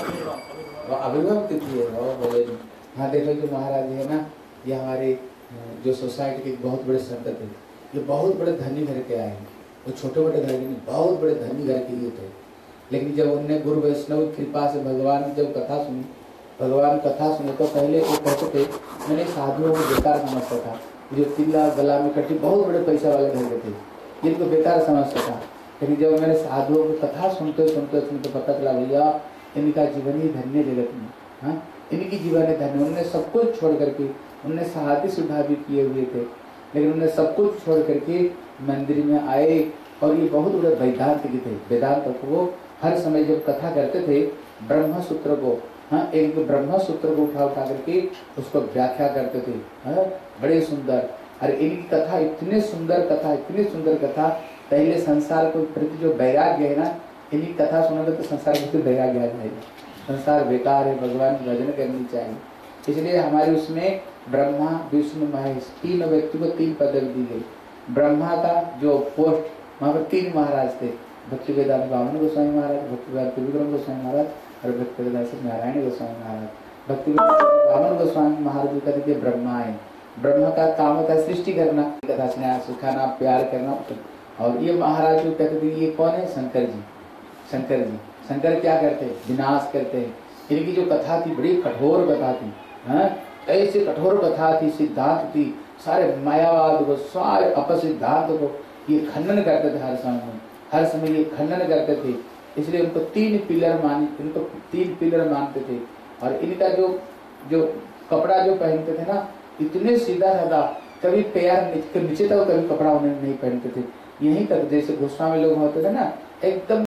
अभिभावक तिथि है। वो बोले हाँ देखो जो महाराज है ना, ये हमारे जो सोसाइटी के बहुत बड़े संत थे, ये बहुत बड़े धनी घर के आए, वो छोटे बड़े घर के नहीं, बहुत बड़े धनी घर के लिए थे। लेकिन जब उनने गुरु वैष्णव कृपा से भगवान की जब कथा सुनी, भगवान कथा सुने तो पहले वो कहते थे मैंने साधुओं को बेकार समझता था, जो तिल्ला गला में कटी बहुत बड़े पैसा वाले घर के थे, जिनको बेकार समझता था। लेकिन जब मैंने साधुओं की कथा सुनते सुनते सुनते पता चला भैया इनका जीवन ही धन्य जगत में, हाँ इनकी जीवन है धन्य। उन्होंने सब कुछ छोड़ करके, उन्होंने शादी शुदा भी किए हुए थे, लेकिन उन्होंने सब कुछ छोड़ करके मंदिर में आए। और ये बहुत बड़े वेदांत के थे, वेदांत को वो हर समय जब कथा करते थे ब्रह्म सूत्र को, हाँ एक ब्रह्म सूत्र को उठा उठा करके उसको व्याख्या करते थे, हाँ बड़े सुंदर। अरे इनकी कथा इतनी सुंदर कथा, इतनी सुंदर कथा, पहले संसार को प्रति जो वैराग्य है ना, इनकी कथा सुनोगे तो संसार के प्रति वैराग्य आ जाएगा। संसार बेकार है, भगवान की भजन करनी चाहिए। इसलिए हमारे उसमें ब्रह्मा विष्णु महेश तीन व्यक्ति को तीन पदवी दी गई। ब्रह्मा का जो पोस्ट वहाँ पर तीन महाराज थे, भक्ति वेदांत वामन गोस्वामी महाराज, भक्ति वेदांत त्रिविक्रम गोस्वामी महाराज और भक्ति वेदांत नारायण गोस्वामी महाराज। भक्ति वामन गोस्वामी महाराज जी कहते थे ब्रह्मा है, ब्रह्मा का काम होता है सृष्टि करना, कथा स्नेह सुखाना प्यार करना। और ये महाराज जो कहते थे ये कौन है, शंकर जी। शंकर जी शंकर क्या करते हैं, विनाश करते हैं। इनकी जो कथा थी बड़ी कठोर कथा थी, हाँ ऐसी कठोर कथा थी, सिद्धांत थी, सारे मायावाद को सारे अपसिद्धांत को ये खंडन करते थे, हर समय हर समय ये खंडन करते थे। इसलिए उनको तीन पिलर मान इनको तीन पिलर मानते थे। और इनका जो जो कपड़ा जो पहनते थे ना, इतने सीधा साधा, कभी पैर नीचे तक कभी कपड़ा उन्हें नहीं पहनते थे, यहीं तक जैसे गोस्वामी लोग होते थे ना एकदम